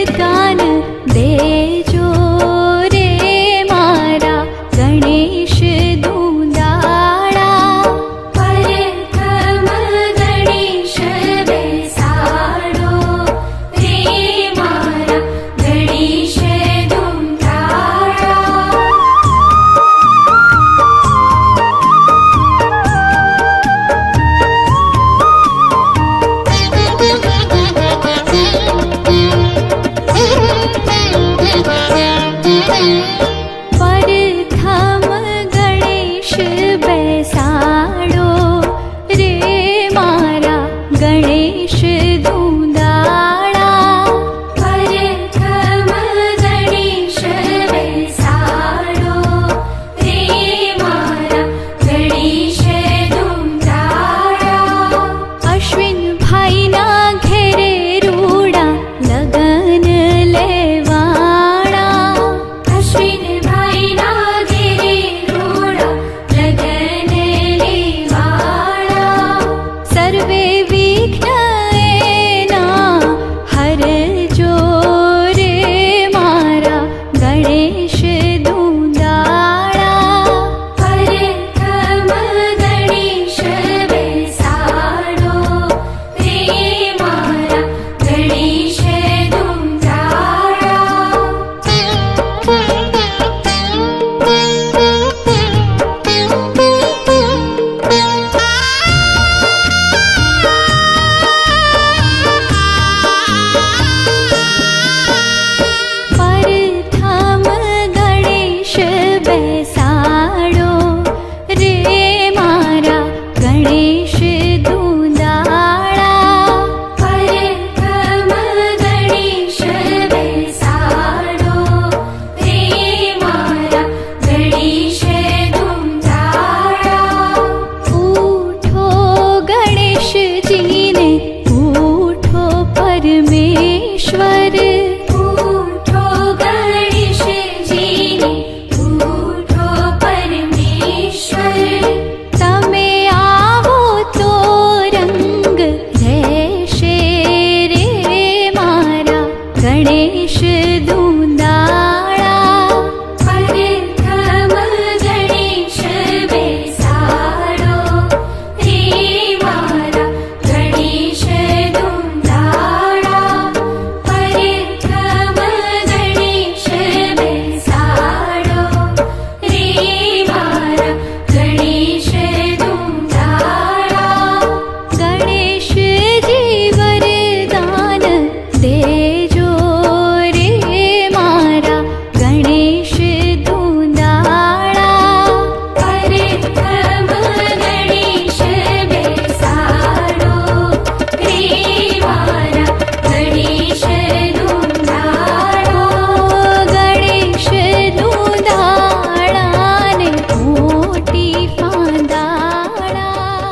गणेश धुंदाळा प्रथम गणेश बेसाडो रे मारा गणेश धुंदाळा प्रथम गणेश बेसाडो रे मारा गणेश धुंदाळा गणेश जी वरदान देजो रे मारा गणेश धुंदाळा प्रथम गणेश बेसाडो रे मारा गणेश धुंदाळा गणेश धुंदाळा ने मोठी फांदाळा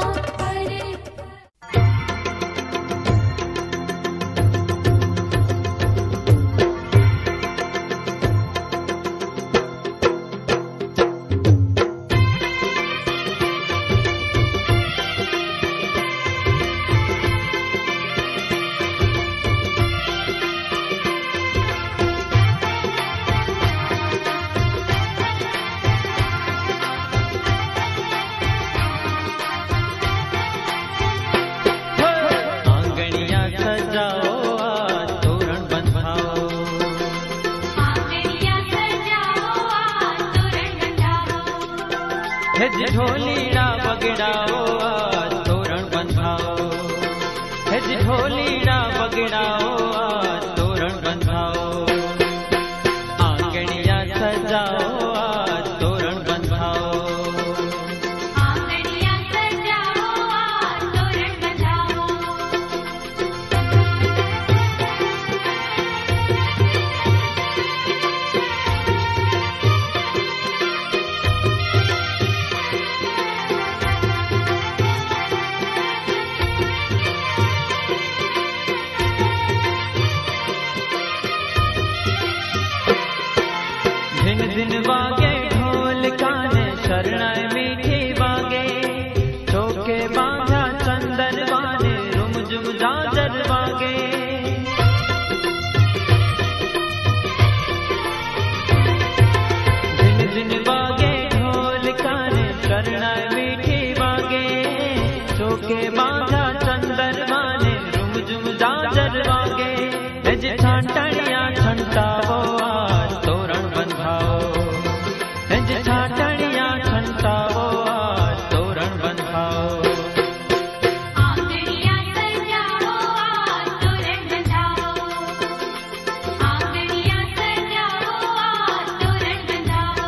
आंगनिया सजाओ आज तोरण बंधाओ आंगनिया सजाओ आज तोरण बंधाओ हे ढोलीड़ा बगड़ाओ आज तोरण बंधाओ हे ढोलीड़ा बगड़ाओ आज तोरण बंधाओ आंगनिया सजाओ आज तोरण बंधाओ आंगनिया सजाओ आज तोरण बंधाओ धिन धिन वागे ढोल काने शरणाई मीठी वागे चौके बांधा चंदन वाने रुम जुम जाजर वागे धिन धिन वागे ढोल काने शरणाई मीठी वागे चौके बांधा चंदन वाने रुम जुम जाजर वागे एज छाटनिया छंटावो आज तोरण बंधाओ एज छाटनिया छंटावो आज तोरण बंधाओ आंगनिया सजाओ आज तोरण बंधाओ आंगनिया सजाओ आज तोरण बंधाओ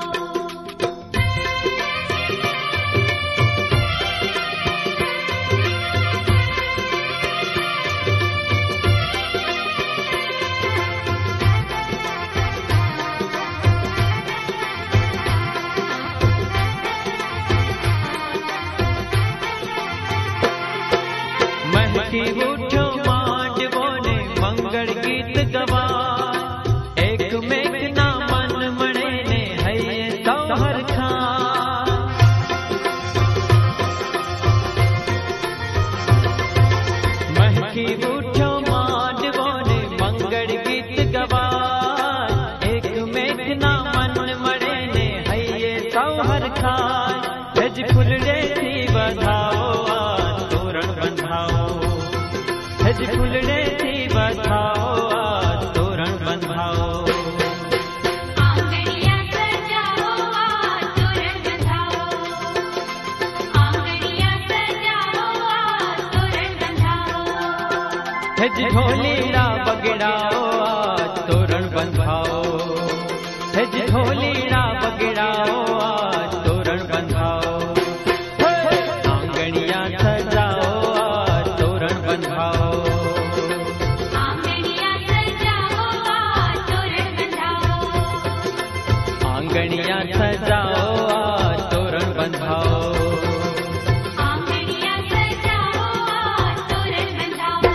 महकी उठो मांडवो ने मंगल गीत गवा एक मेघना मन मणे ने हये सौहर खा महकी उठो मांडवो ने मंगल गीत गवा एक मेघना मन मणे ने हये सौहर खा हज फुलड़े थी बधाओ आज तोरण बंधाओ हज फुलड़े थी बधाओ आज तोरण बंधाओ आंगनिया सजाओ आज तोरण बंधाओ आंगनिया सजाओ आज तोरण बंधाओ हज ढोलीड़ा बगड़ाओ आज तोरण बंधाओ हज ढोलीड़ा बगड़ाओ आज तोरण बंधाओ आंगनिया सजाओ आज तोरण बंधाओ आंगनिया सजाओ आज तोरण बंधाओ आंगनिया सजाओ आज तोरण बंधाओ आंगनिया सजाओ आज तोरण बंधाओ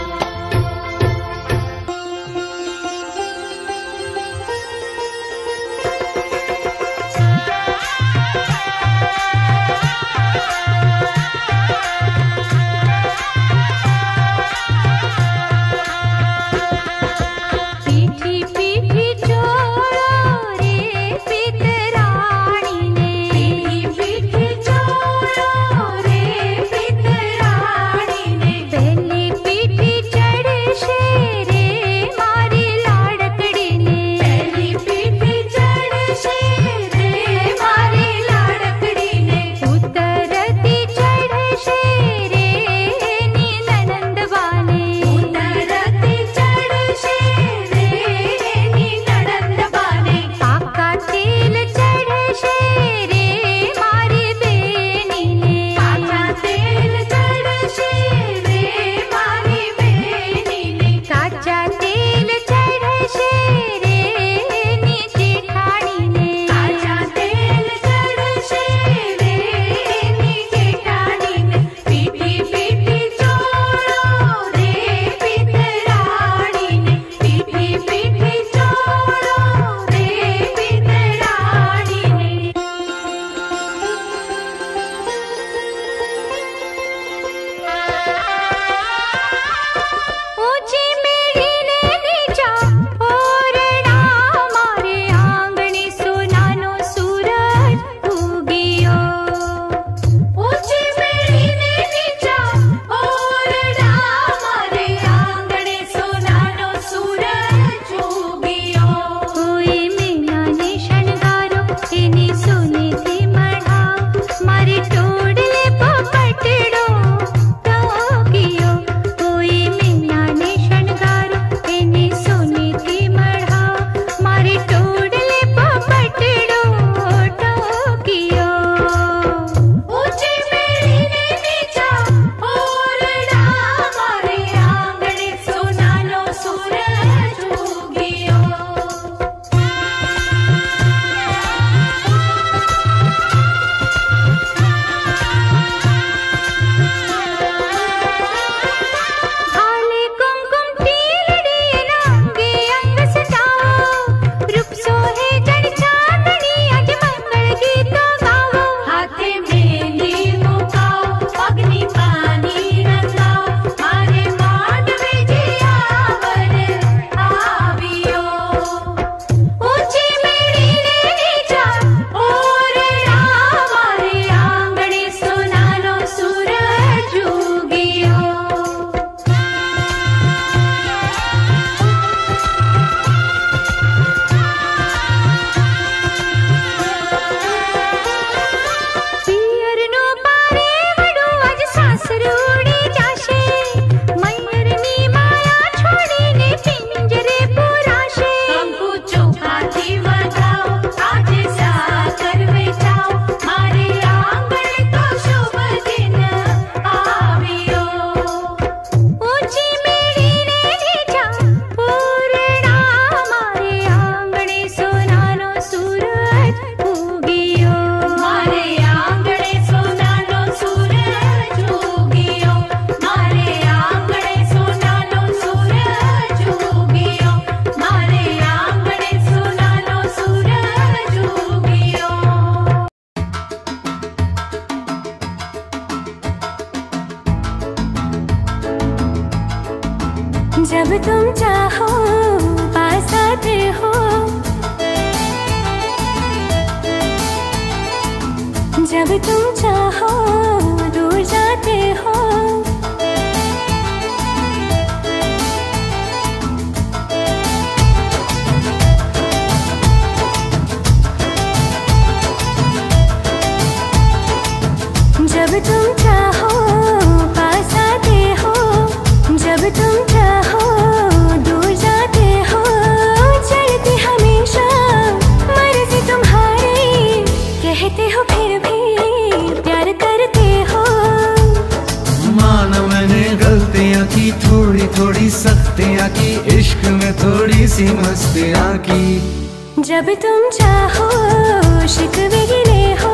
में थोड़ी सी मस्तियाँ की। जब तुम चाहो शिकवे गिले हो,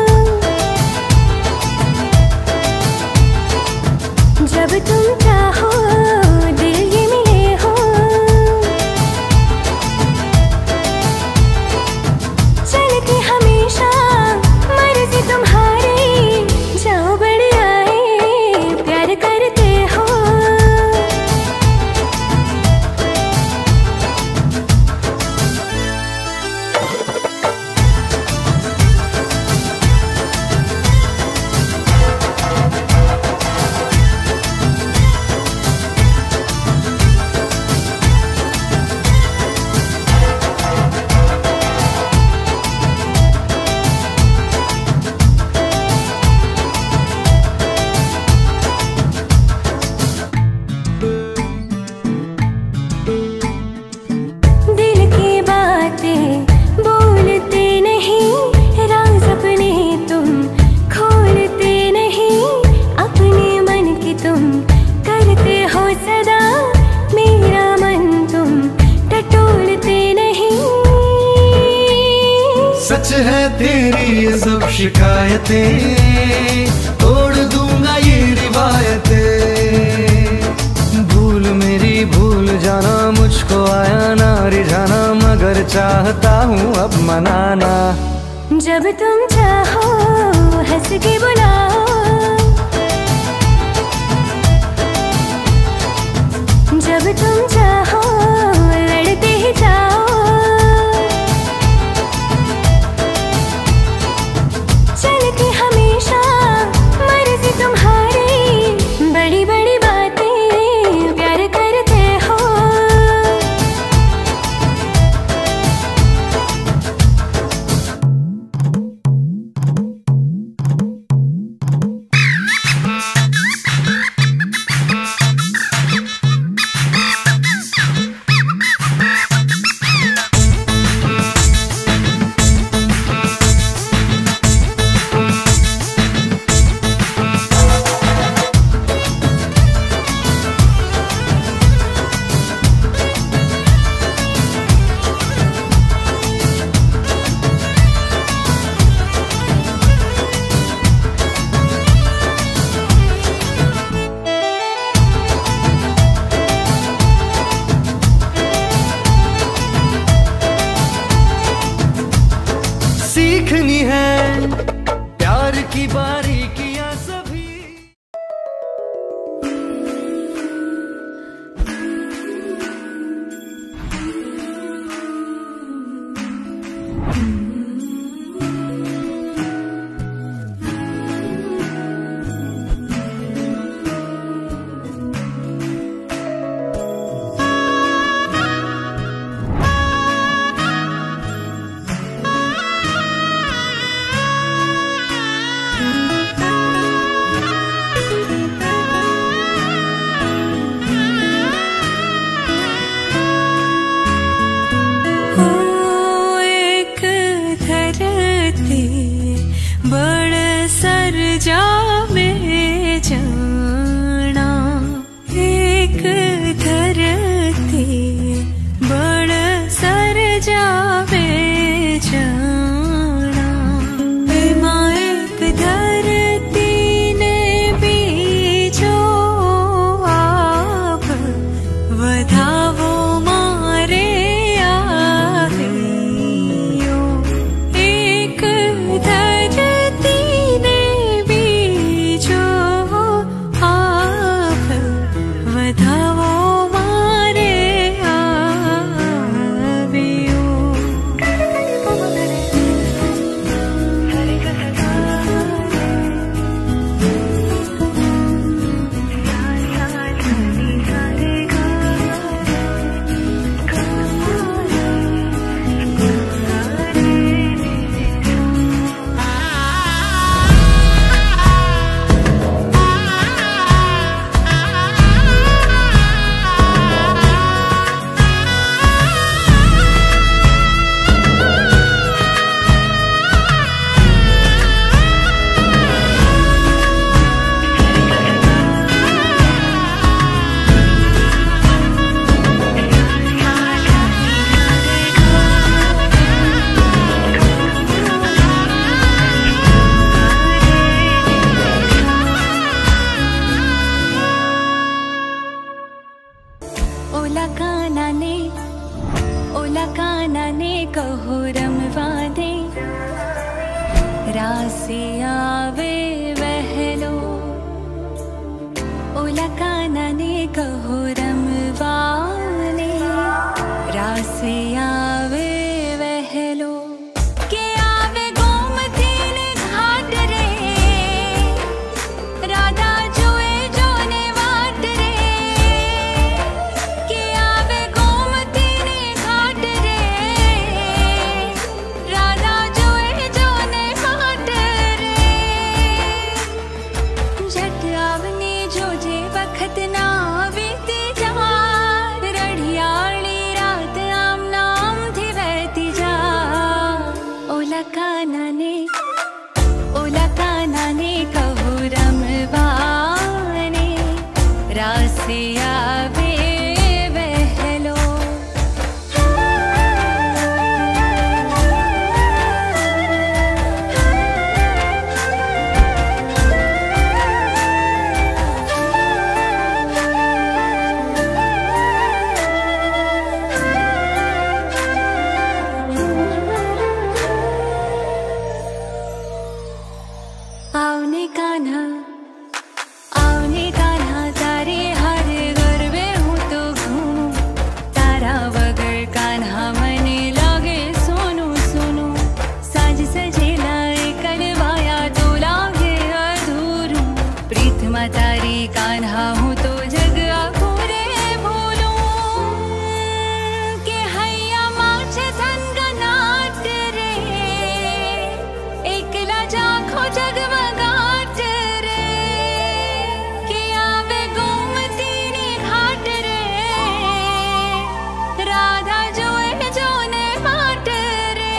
जब तुम चाहो दिल ये मिले हो, चलती हमेशा मर्जी तुम्हारी, जाओ बड़े आए प्यार करते हो। सच है तेरी ये सब शिकायतें, तोड़ दूंगा ये रिवायतें। भूल मेरी भूल जाना, मुझको आया ना रिझाना, मगर चाहता हूँ अब मनाना। जब तुम चाहो हंस के बुलाओ, जब तुम चाहो लड़ते ही जाओ, चलती हमेशा मर्जी तुम्हारी, बड़ी बड़ी बातें प्यार करते हो। कहो रमवादे रासे आवे बहलो ओला काना ने कहो रमवाने रासे आवे बहलो के आवे गोमती ने घाट रे राधा जोए जोने वाट रे के आवे गोमती ने घाट रे राधा जोए जोने वाट रे झट आवने जो जे वक्त ना बीती जा रढ़ियाली रात आम नाम थी बहती जा ओला काना ने ओला काना ने कहो रमवाने रासे आवे बहलो आवने कान्हा आवने कान्हा तारे हर गरबे हूँ तो घूमूं तारा वगर कान्हा मने लागे सोनू सोनू साज सजेला कलवाया तो लागे अधूरू प्रीतमा तारी कान्हा हूँ तो जग आखोरे भूलूं के हैया माछ धन गनाट रे एकला जाखो जगमगाट रे के आवे गोमती ने घाट रे राधा जोए जोने बाट रे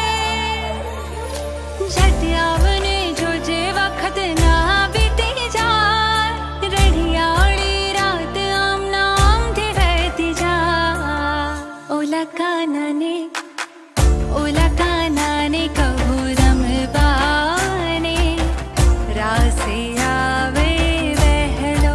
झट आवने जो जे वक्त ना बीती जा रढ़ियाली रात आम नाम थी बहती जा ओला काना ने ओला काना ने कहो रमवाने रासे आवे बहलो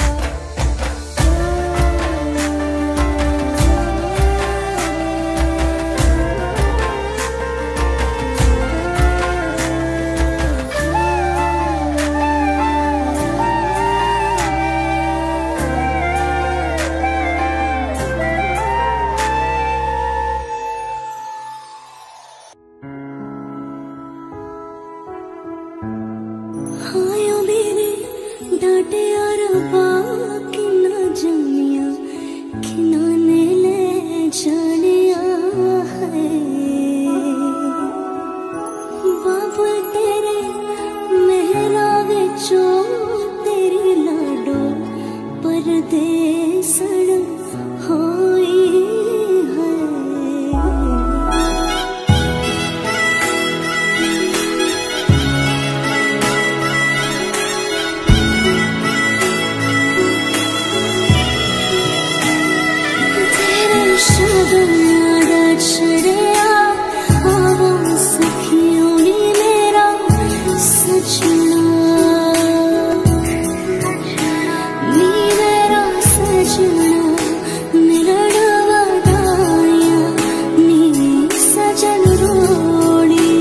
आयो मेरे डांटे और बाकी ना जानिया खिनाने ले जानिया है बाबू तेरे मेहरा विचो तेरी लाडो परदेसण होई है तेरे शब्द छड़िया आवो सखियों नी मेरा सजना नी मेरा सजना मिलन वदाया नी सजन रोड़ी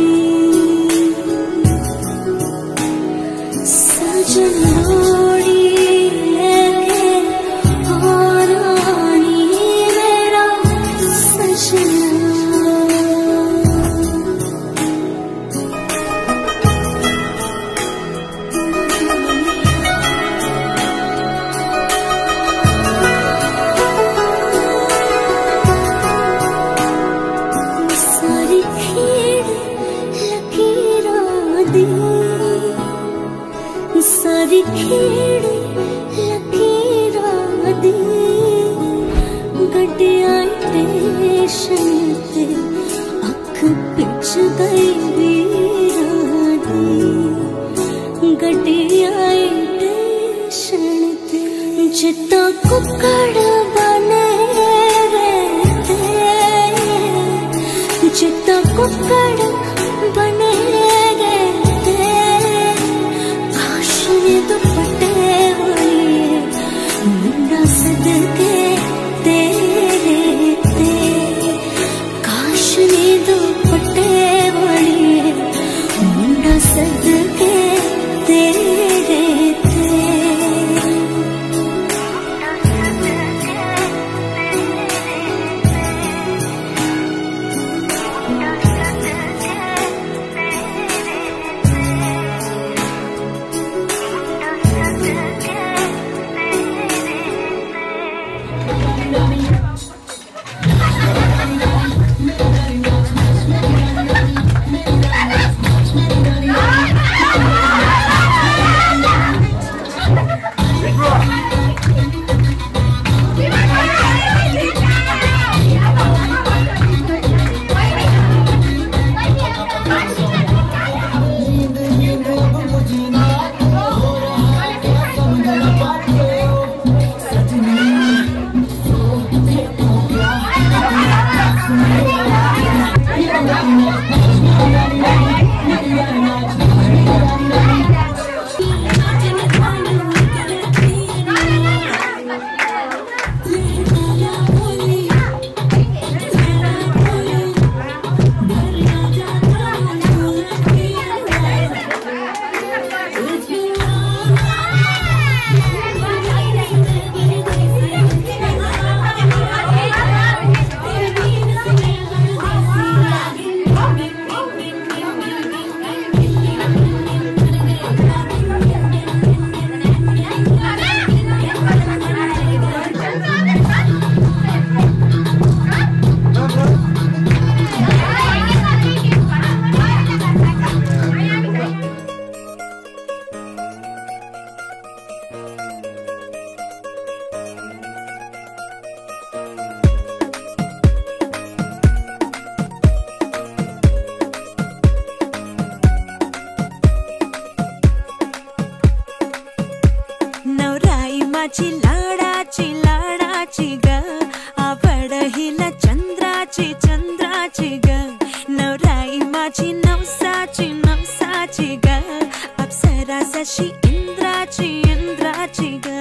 सजन रोड़ी लेके आरानी मेरा सजना सारी खीर लकीरां दी सारी खीर लकीरां दी गड्डियां स्टेशन ते अख पिच गई वीरां दी गड्डियां स्टेशन ते जित्ता कुकड़ बने रहते जित्ता कुकड़ बने रहते काश ने दुपट्टे हुए मुंडा सदके तेरे ते काश ने माझी लाडाची लाडाची ग आवड हिला चंद्राची चंद्राची ग नवराई माझी नवसाची नवसाची ग अप्सरा जशी इंद्राची इंद्राची ग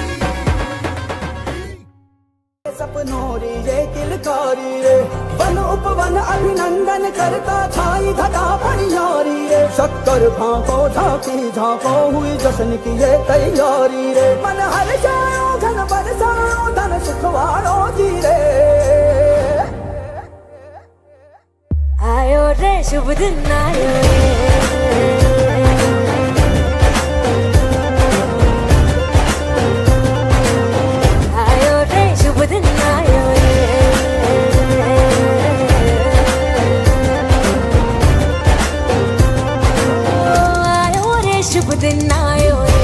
सपनों री ये किलकारी रे बनो उपवन अभिनंदन करता छाई घटा परियारी रे। शक्कर भांको झांकी झांको हुई जश्न की ये तैयारी रे। मन हर जाओ धन बरसाओ धन सुखवाड़ो जी रे। आयो रे शुभ दिन आयो रे। आयो रे शुभ दिन आयो रे। आयो रे शुभ दिन आयो रे।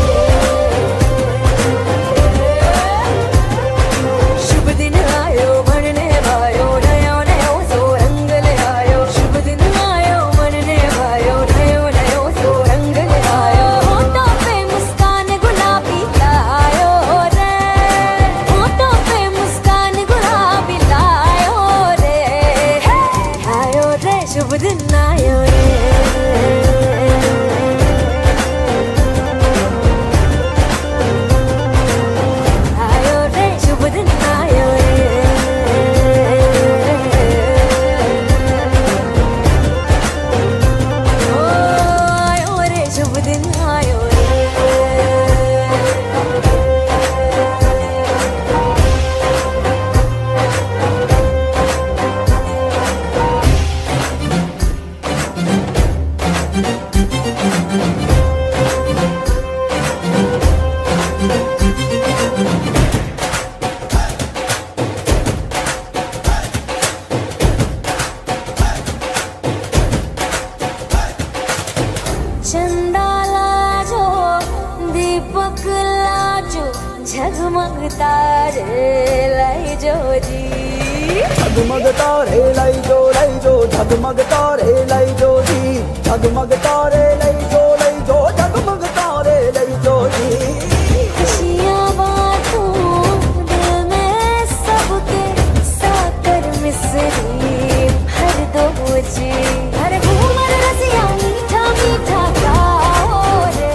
शुभ दिन आयो बनने वायो नयो नयो सो रंग ले आयो। शुभ दिन आयो बनने वायो नयो नयो सो रंग ले आयो। होठों पे मुस्कान गुलाबी लायो रे। होठों पे मुस्कान गुलाबी लायो रे। आयो रे शुभ दिन आयो रे। आयो रे शुभ दिन आयो रे। ओ आयो रे शुभ दिन आयो रे। चंदा लाजो दीपक लाजो झगमग तारे लाई जो जी। झगमग तारे लाई जो लाई जो झगमग तारे लाई जो जी। झगमग तारे लाई जो लाई जो झगमग तारे लाई जो जी। खुशियाँ बांटूं दिल में सबके साकर मिसरी भर दो जी। हर घूमर रसिया मीठा मीठा गाओ रे।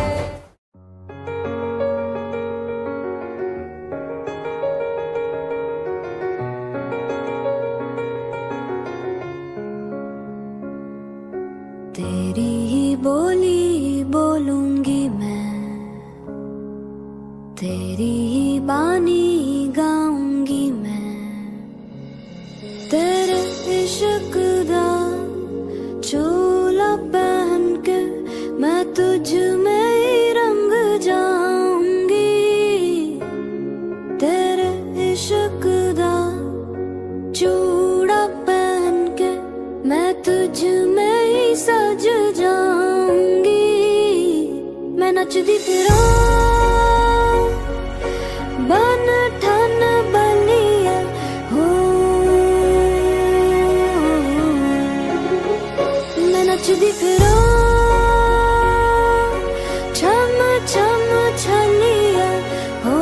तेरी ही बोली बोलूंगी मैं। तेरी ही बानी गाऊंगी मैं। तेरे इश्क दा चोला पहन के मैं तुझ में ही रंग जाऊंगी। तेरे इश्क दा चूड़ा पहन के मैं तुझ में ही सज जाऊंगी। मैं नचदी फिरा बन ठन बलिया हो। मैं नचदी फिरा छम छम छलिया हो।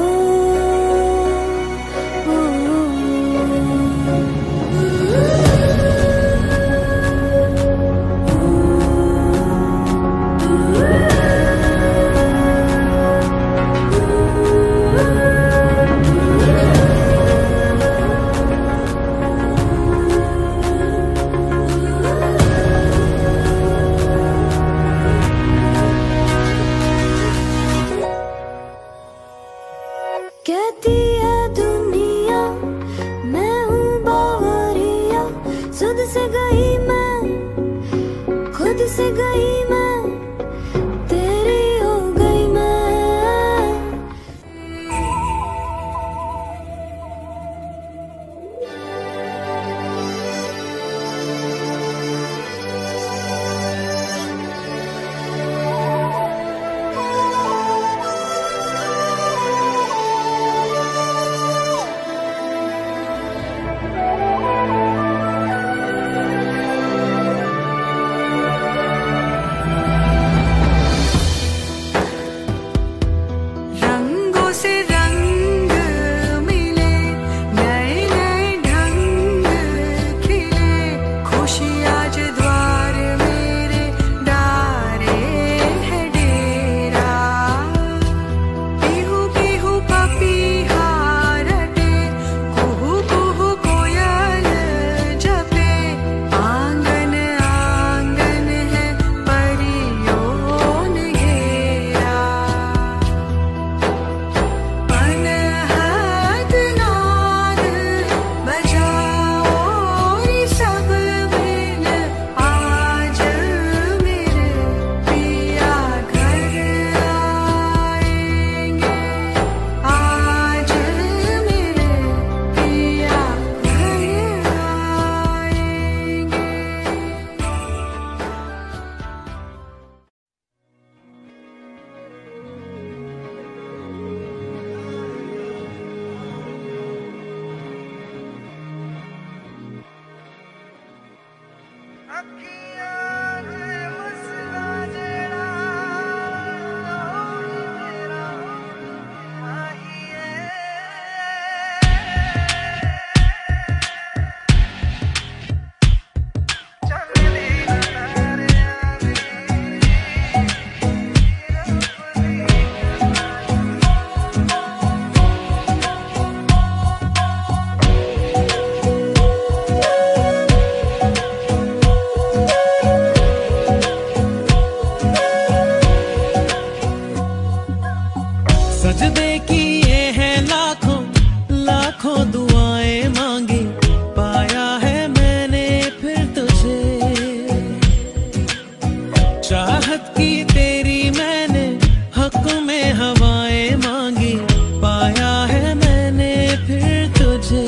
चाहत की तेरी मैंने हक में हवाएं मांगी, पाया है मैंने फिर तुझे।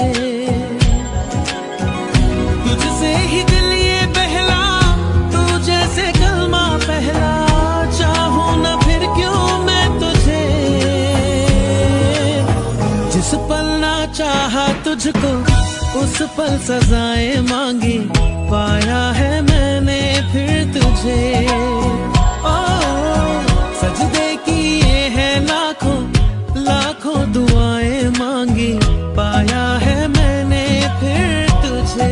तुझसे ही दिल ये बहला, तू जैसे कलमा पहला, चाहूं ना फिर क्यों मैं तुझे। जिस पल ना चाहा तुझको उस पल सजाएं मांगी, पाया है मैंने फिर तुझे। ओ सजदे किए हैं लाखों लाखों दुआएं मांगी, पाया है मैंने फिर तुझे।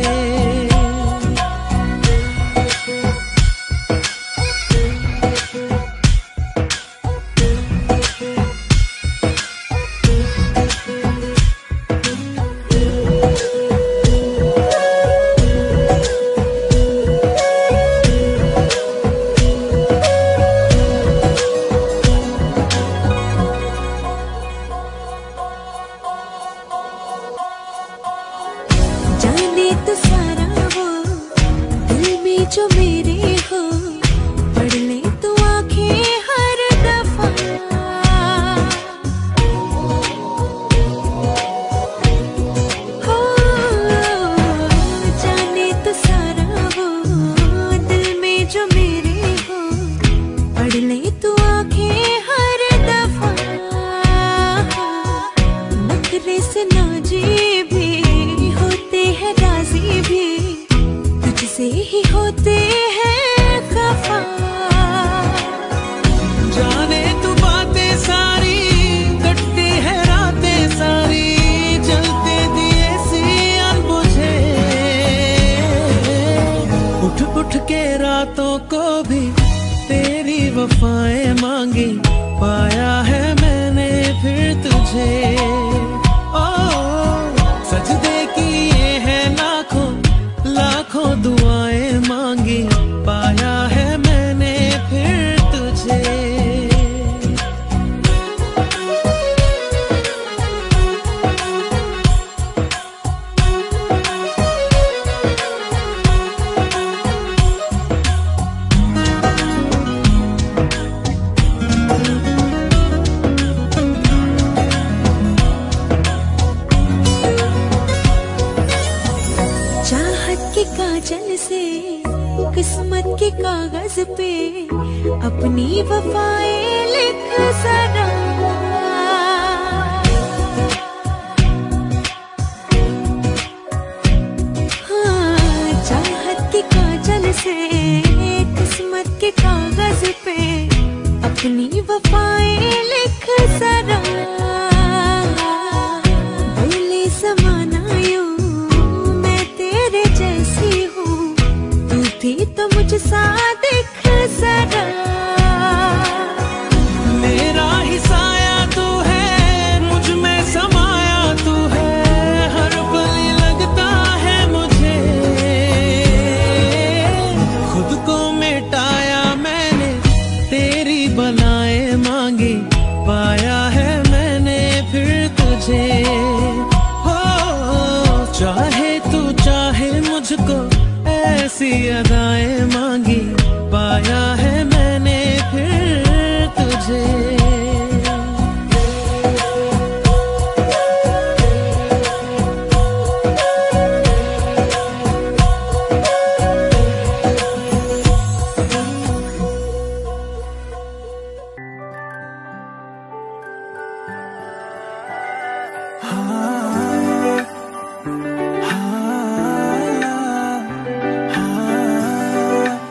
जाने तो सारा वो दिल में जो मेरे हो, पढ़ ले तो आंखें हर दफा। हो जाने तो सारा वो दिल में जो मेरे हो, पढ़ ले तो आंखें हर दफा। नखरे से नाजी भी होते हैं, राजी भी तुझसे ही होते हैं खफा। जाने तू बातें सारी, कटती है रातें सारी, जलते दिए सी अनबुझे। उठ उठ के रातों को भी तेरी वफाएं मांगी, पाया है मैंने फिर तुझे। ओ सजदे किए हैं लाखों लाखों दुआएं मांगी, पाया है मैंने फिर तुझे। चाहत के काजल से किस्मत के कागज पे अपनी वफाएं लिख जरा। हाँ चाहत के काजल से किस्मत के कागज पे अपनी वफाएं लिख जरा। बोले समाना यूं मैं तेरे जैसी हूँ, तू भी तो मुझसा दिख जरा। मेरा ही साया तू है, मुझ में समाया तू है, हर पल लगता है मुझे। खुद को मिटाया मैंने, तेरी बलाएं मांगी, पाया है मैंने फिर तुझे। हो चाहे तू चाहे मुझको, ऐसी अदाएं मांगी, पाया है मैंने फिर तुझे। हाँ, हाँ, हाँ,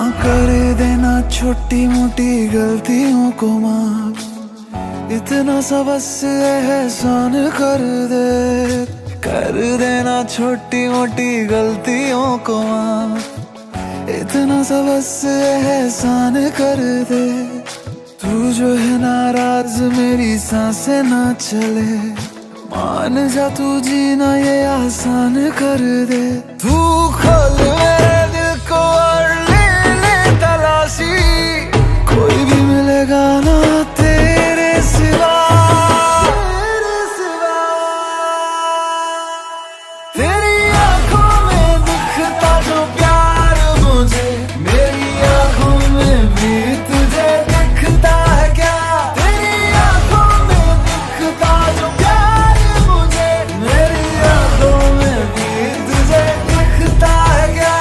हाँ कर देना छोटी मोटी गलतियों को माफ, इतना सा बस एहसान कर दे। कर देना छोटी मोटी गलतियों को माफ, इतना सा बस एहसान कर दे। तू जो है नाराज मेरी सांसें ना चले, मान जा तू जीना ये आसान कर दे। तू खोल मेरे दिल को और ले ले तलाशी, कोई भी मिलेगा ना तेरे सिवा। तेरे सिवा तेरी आंखों में दिखता जो प्यार मुझे, मेरी आंखों में भी तुझे दिखता है क्या। तेरी आंखों में दिखता जो प्यार मुझे, मेरी आंखों में भी तुझे दिखता है क्या।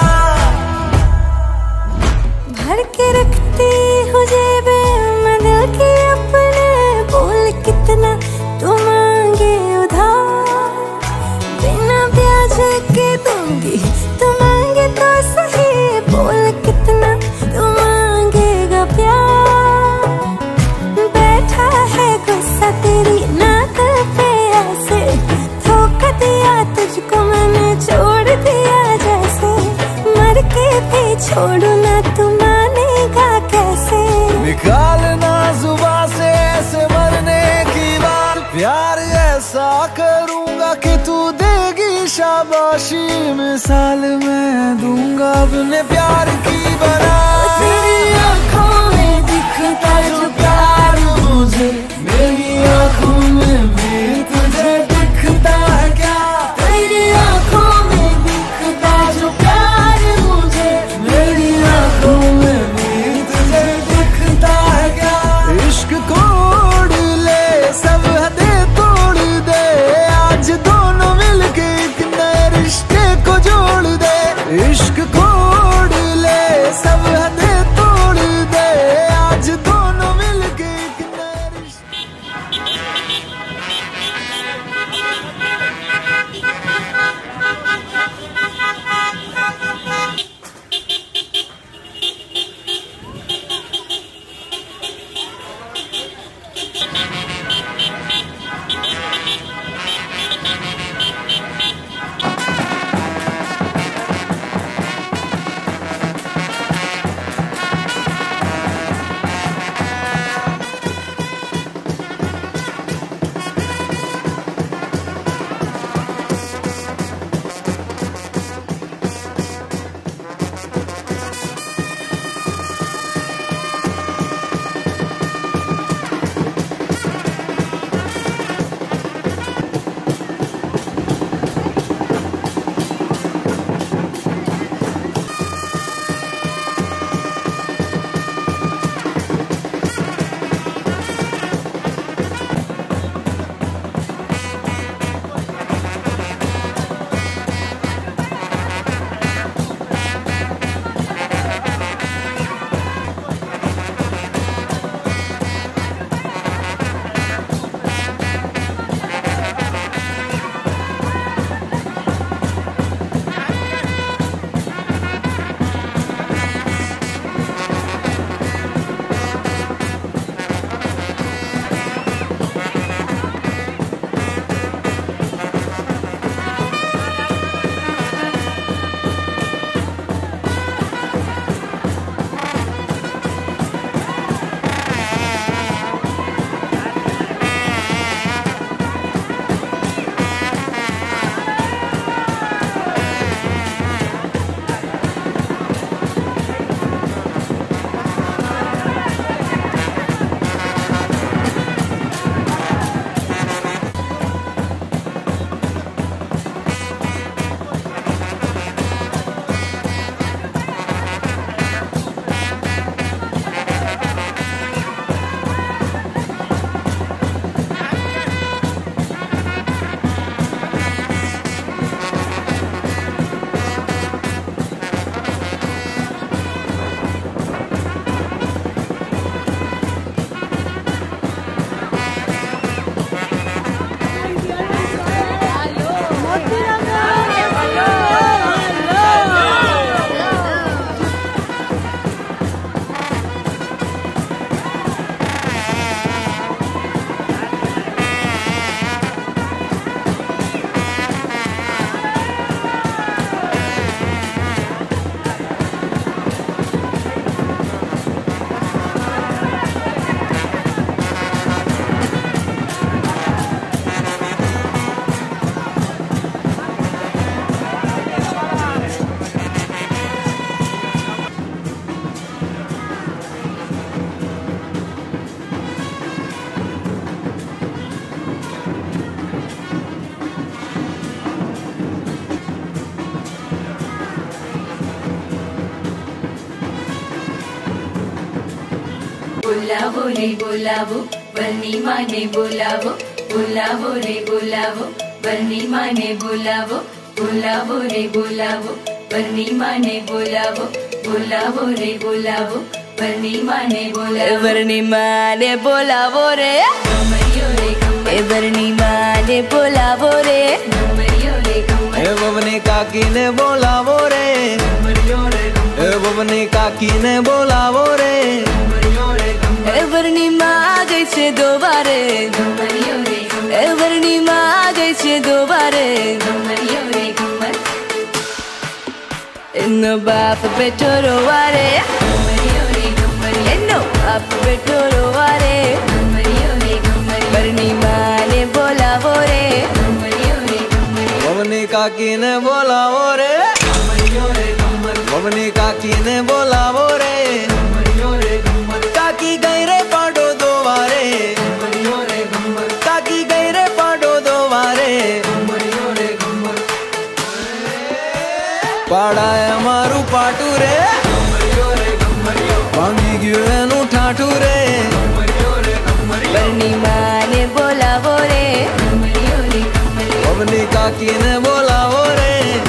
भर के रखती हूँ जेबे मैं दिल की अपने, बोल कितना तू मांगे उधार, बिना ब्याज के दूंगी तू मांगे तो सही। बोल कितना तू मांगेगा प्यार, बैठा है गुस्सा तेरी नाक पे ऐसे, धोखा दिया तुझको मैंने छोड़ दिया जैसे, मर के भी छोड़ू ना तू मानेगा कैसे। निकालना जुबान से ऐसे मरने की बात, प्यार ऐसा करूंगा कि तू देगी शाबाशी, मिसाल मैं दूंगा अपने प्यार की बना। तेरी आंखों में दिखता जो प्यार मुझे, मेरी आंखों में भी तुझे दिखता है क्या। तेरी आंखों में दिखता जो प्यार मुझे, मेरी आंखों में भी तुझे दिखता है क्या। इश्क कोड़ ले सब हदें तोड़ दे, आज दोनों मिलके एक नए रिश्ते को जोड़ दे। इश्क कोड़ ले सब बोलावो रे बोलावो बरनी माने बोलावो बोलावो रे बोलावो बरनी माने बोलावो बोलावो रे बोलावो बरनी माने बोलावो बोलावो रे बोलावो बरनी माने बोलावो बरनी माने बोलावो रे ए बरनी माने बोलावो रे ए बबनी काकी ने बोलावो रे ए बबनी काकी ने बोलावो रे ए बरनी माँ आ गई छे दोबारे ए बरनी माँ आ गई छे दोबारे एनो बाप बेटो रोवारे एनो बाप बेटो रोवारे बरनी माँ ने बोलावो रे बबनी काकी ने बोलावो रे बबनी काकी ने बोलावो रे काकी गई रे पाडो दोवारे काकी गई रे पाडो दोवारे पाड़ा है मारू पाटू रे भांगी गयो एनु ठाठू रे बरनी माँ ने बोलावो रे बबनी काकी ने बोलावो रे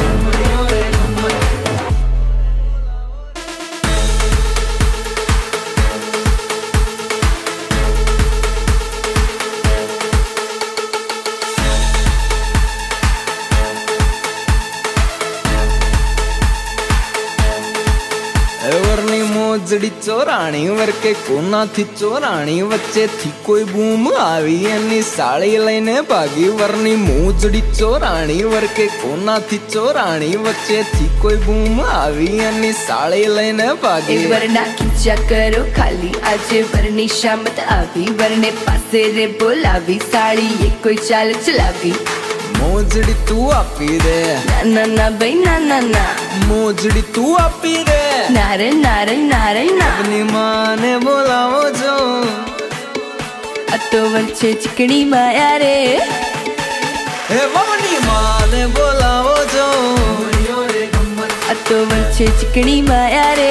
મોજડી ચોરાણી વરકે કોનાથી ચોરાણી વચ્ચેથી કોઈ બૂમ આવી એની સાળી લઈને ભાગી વરની મોજડી ચોરાણી વરકે કોનાથી ચોરાણી વચ્ચેથી કોઈ બૂમ આવી એની સાળી લઈને ભાગી વરના ખીચા કરો ખાલી આજે વરની શામત આવી વરને પાસે રે બોલાવી સાળી એ કોઈ ચાલ ચલાવી મોજડી તું આપી દે ના ના ભાઈ ના ના ના મોજડી તું આપી દે નારે નારે નારે ના अपनी माँ ने बोलावो जो अतो वंचे चिकनी माया रे हे अपनी माँ ने बोलावो जो अतो वंचे चिकनी माया रे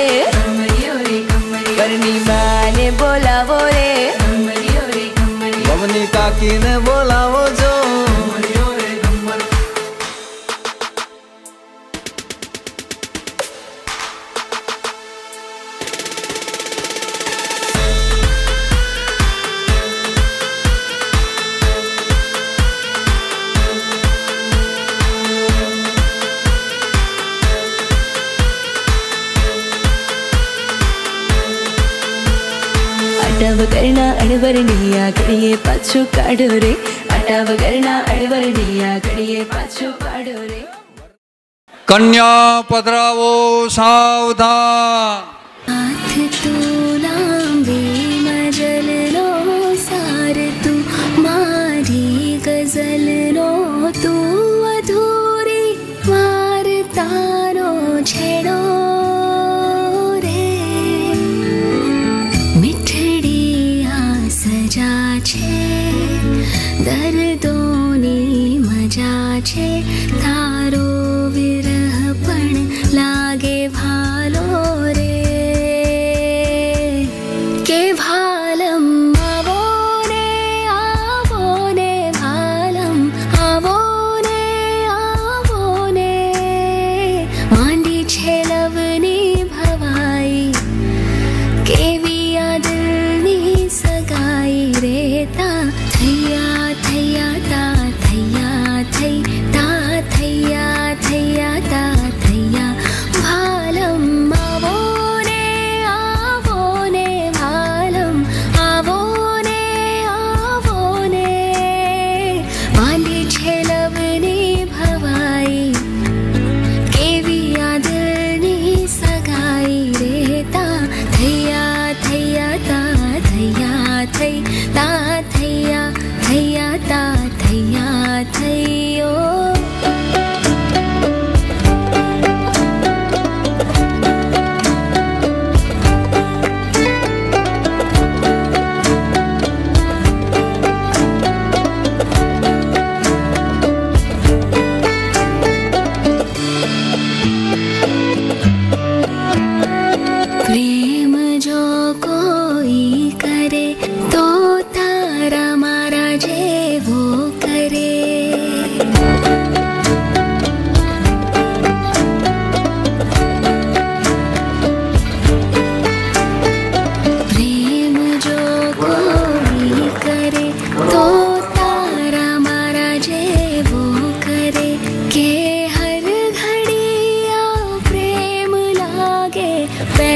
वरनी माँ ने बोलावो रे अपनी काकी ने बोलावो जो आटा वगरना अड़वरनिया घड़िए पाछो काढो रे आटा वगरना अड़वरनिया घड़िए पाछो काढो रे कन्या पधरावो सावधान हाथ तू लांबे मजल लो सार तू मारी गजल लो तू अधूरी वार्तानो छेड़ो दर्दोनी मजा छे तारो विरह पण लागे भालो रे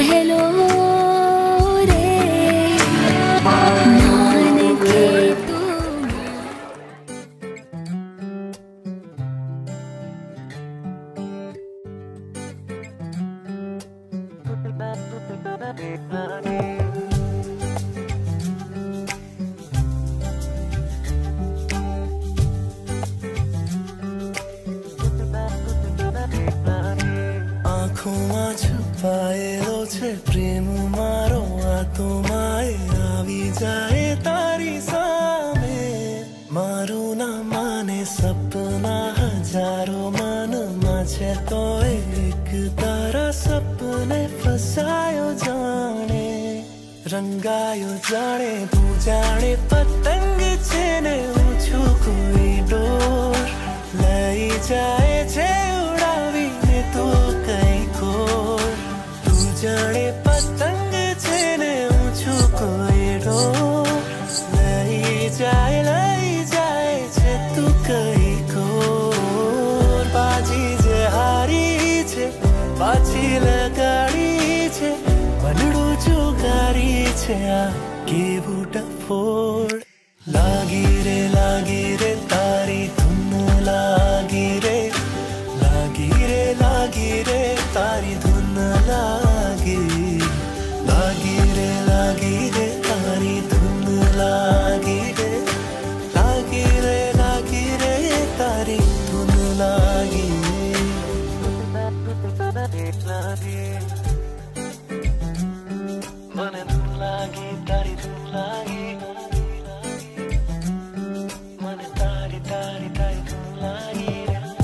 लो रे मान के तू આંખોમાં છુપાયેલો છે પ્રેમ મારો આ તો માએ આવી જાય તારી સામે મારું ના માને સપના હજારો મનમાં છે તો એક તારા સપને ફસાયો જાણે રંગાયો જાણે તું જાણે પતંગ છે ને હું છું કોઈ ડોર લઈ જાય છે ઉડાવીને તું કઈ કોર તું જાણે પતંગ છે ને હું છું કોઈ ડોર લઈ જાય લઈ જાય છે તું કઈ કોર બાજી જે હારી છે પાછી લગાડી છે બનડું ચુકારી છે આ કેવું ડફોડ લાગી રે લાગી રે તારી ધૂન લાગી રે લાગી રે લાગી રે તારી ધૂન લાગી લાગી રે લાગી રે તારી ધૂન લાગી રે લાગી રે લાગી રે તારી ધૂન લાગી લાગી મને ધૂન લાગી તારી ધૂન લાગી મને તારી તારી તારી ધૂન લાગી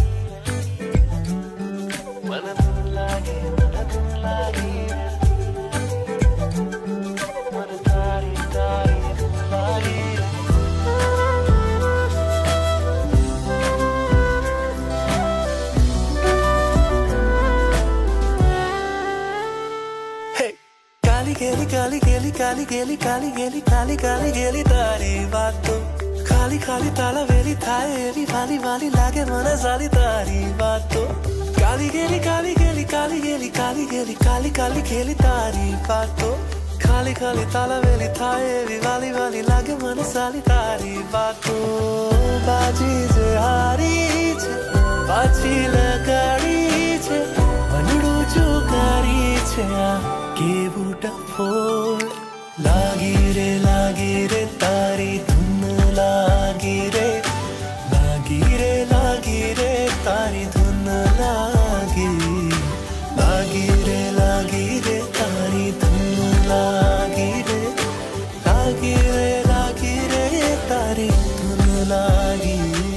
મને ધૂન લાગી મને ધૂન લાગી મને તારી તારી ધૂન લાગી काली गेली काली गेली काली गेली काली गेली काली काली गेली तारी वातो खाली खाली ताला वेली थाए एवी वाली वाली लागे मना साली तारी वातो काली गेली काली गेली काली गेली काली गेली काली काली गेली तारी वातो खाली खाली ताला वेली थाए एवी वाली वाली लागे मना साली तारी वातो बाजी जे हारी छे पाछी लगाड़ी छे बनडું ચુકારી છે આ કેવું ડફોડ લાગી રે લાગી રે તારી ધૂન લાગી રે લાગી રે લાગી રે તારી ધૂન લાગી લાગી રે લાગી રે તારી ધૂન લાગી રે લાગી રે લાગી રે તારી ધૂન લાગી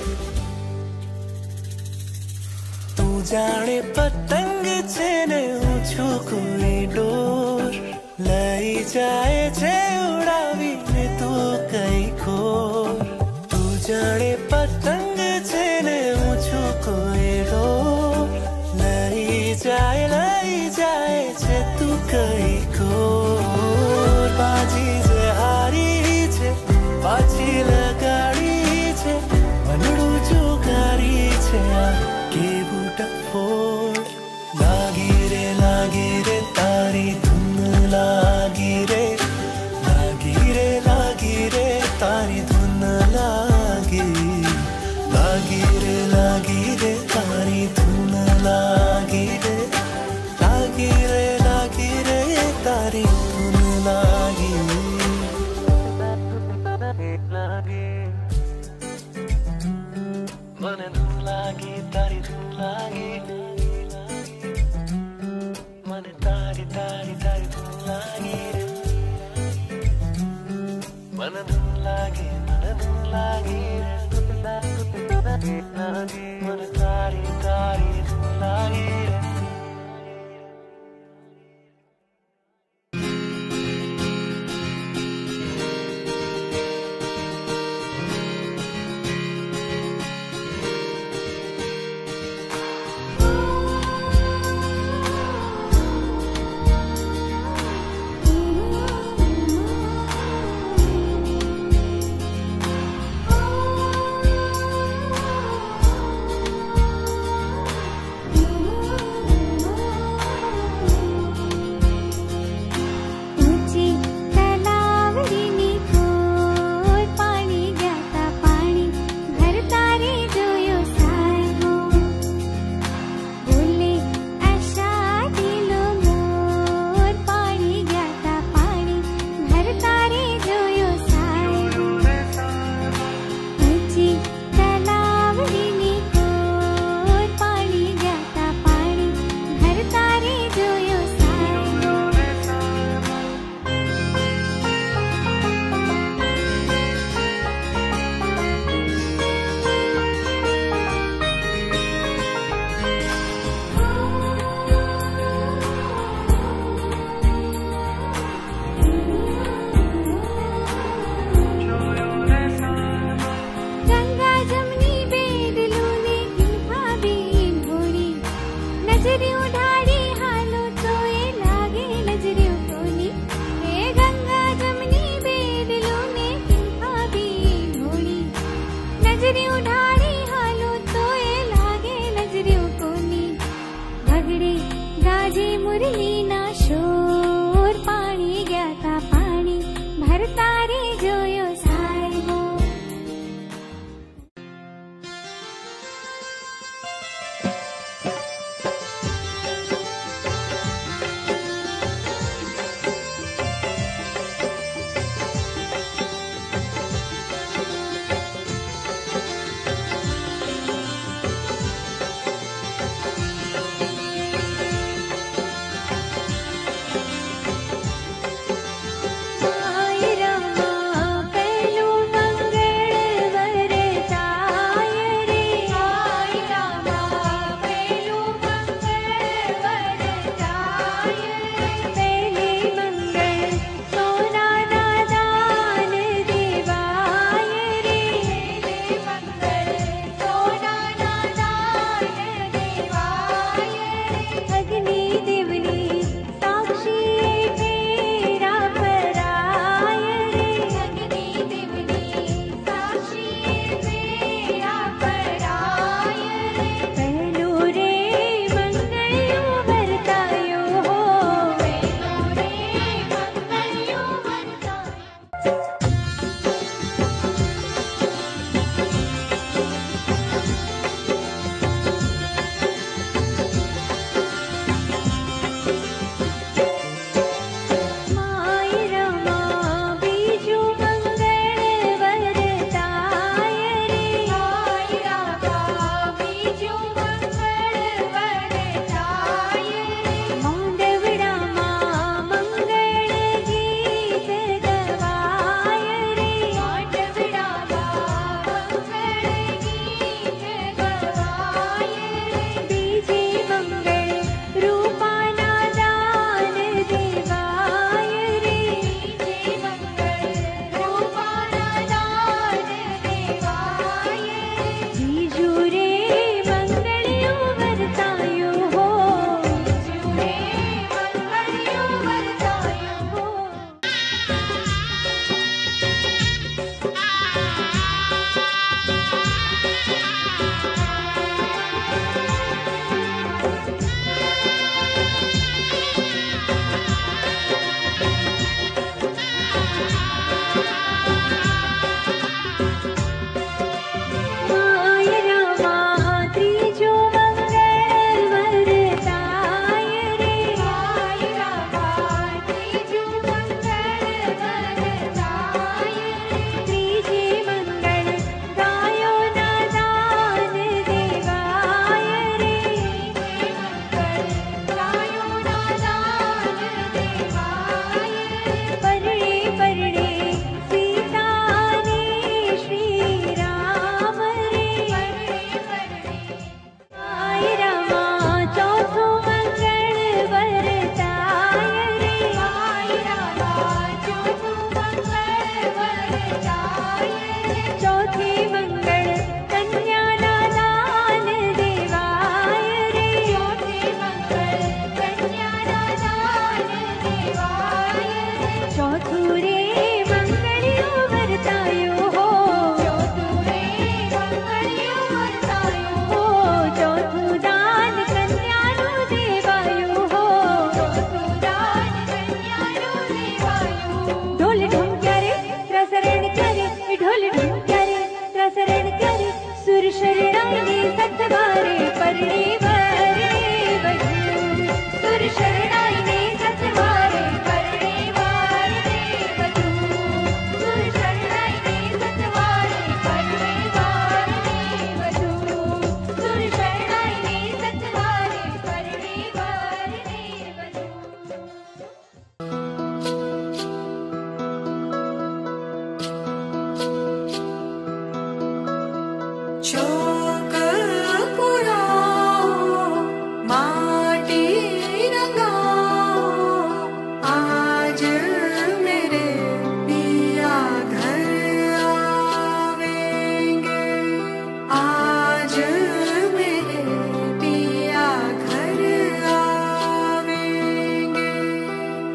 તું જાણે પતંગ છે ને હું છું કોઈ ડોર લઈ જાય છે ઉડાવીને તું કઈ ખોર તું જાણે પતંગ છે ને હું છું કોઈ ડોર લઈ જાય લઈ જાય છે તું કઈ ખોર બાજી જે હારી છે પાછી લગાડી છે બનડું ચુકારી છે આ કેવું ડફોડ લાગી રે લાગી રે તારી ધૂન લાગી રે લાગી રે લાગી રે તારી ધૂન લાગી લાગી રે લાગી રે તારી ધૂન લાગી રે લાગી રે લાગી રે તારી ધૂન લાગી લાગી મને ધૂન લાગી તારી ધૂન લાગી મને તારી તારી તારી ધૂન લાગી મને ધૂન લાગી મને ધૂન લાગી મને તારી તારી ધૂન લાગી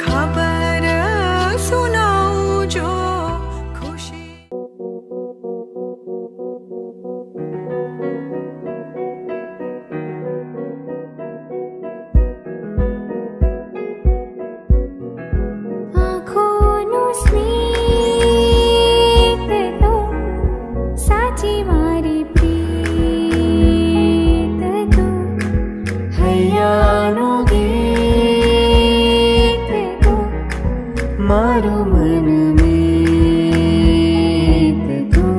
खबर सुनाऊं जो खुशी। આંખોનું સ્મિત તો સાચી મારી પ્રીત તો હૈયાનું ગીત તો મારું મન મીત તું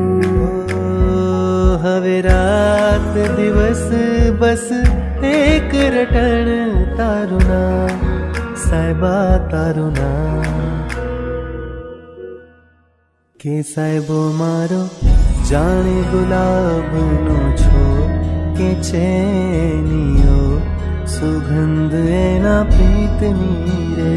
હવે રાત દિવસ બસ એક રટણ તારું નામ સાહેબા તારું નામ કે સાહેબો મારો જાણે ગુલાબનો છો કે ચેનિયો સુગંધ એના પ્રીતની રે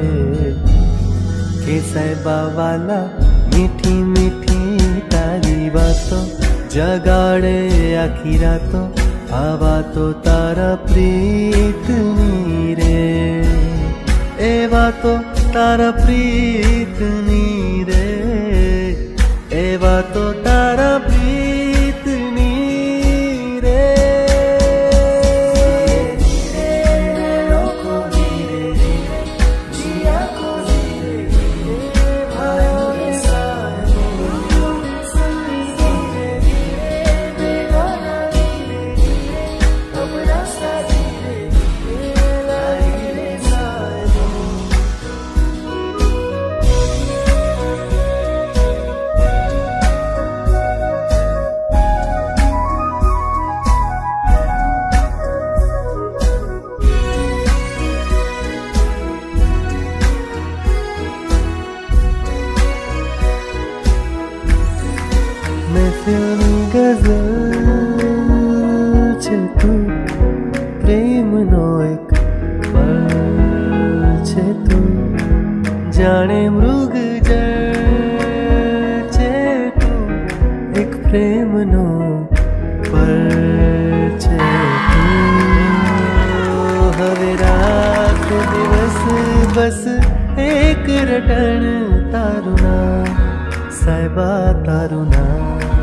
કે સાહેબા વાલા મીઠી મીઠી તારી વાતો જગાડે આખી રાતો આ વાતો તારા પ્રીતની રે એ વાતો તારા પ્રીતની રે એ વાતો તારા પ્રીતની રે महफिलनी गजल छे तू प्रेमनो एक पल छे तू जाने मृग जल छे तू एक प्रेमनो पल छे तू हवे रात दिवस बस एक रटण तारू नाम साहिबा तारू नाम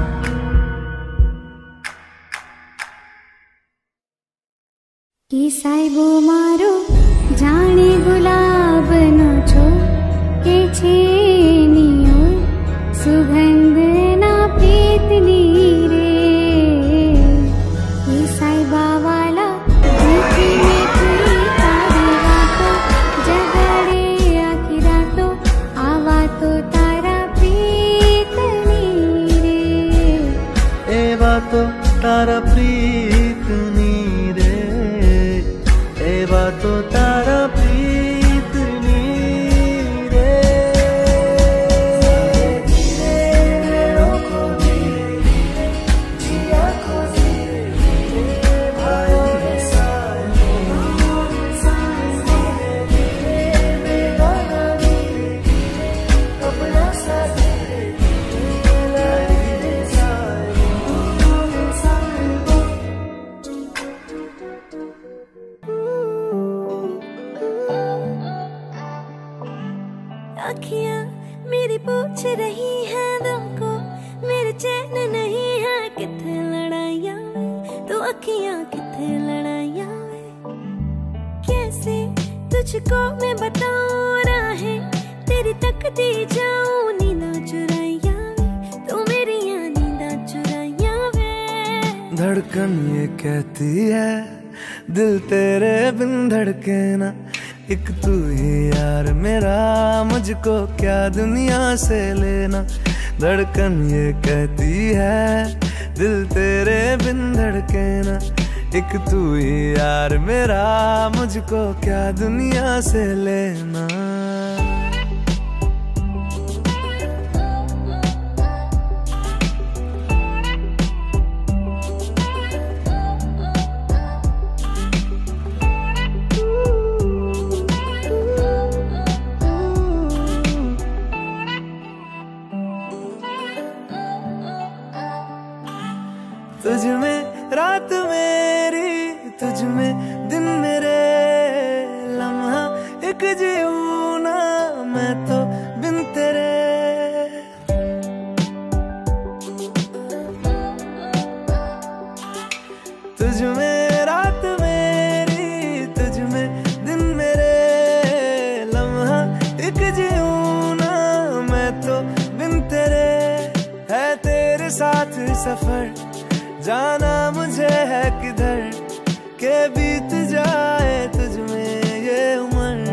કે સાહેબો મારો જાણે ગુલાબનો છો કે છેનિયો સુગંધ ના પ્રીતની રે કે સાહેબા વાલા મીઠી મીઠી તારી વાતો જગાડે આખી રાતો આ વાતો તારા પ્રીતની રે એ વાતો તારા પ્રીતની રે એ વાતો તારા પ્રીતની રે अखियां मेरी पूछ रही हैं दिल को मेरे चैन नहीं है किथे लड़ाइयां तो अखियां किथे लड़ाइयां कैसे तुझको मैं बताऊं राहें तेरी तकती जाऊं नींदा चुराइया तो मेरी नींदा चुराइया वे धड़कन ये कहती है दिल तेरे बिन धड़के ना एक तू ही यार मेरा मुझको क्या दुनिया से लेना धड़कन ये कहती है दिल तेरे बिन धड़के ना एक तू ही यार मेरा मुझको क्या दुनिया से लेना तुझ में रात मेरी तुझ में दिन मेरे लम्हा एक जीऊं तेरे साथ सफर जाना मुझे है किधर के बीत जाए तुझ में ये उम्र।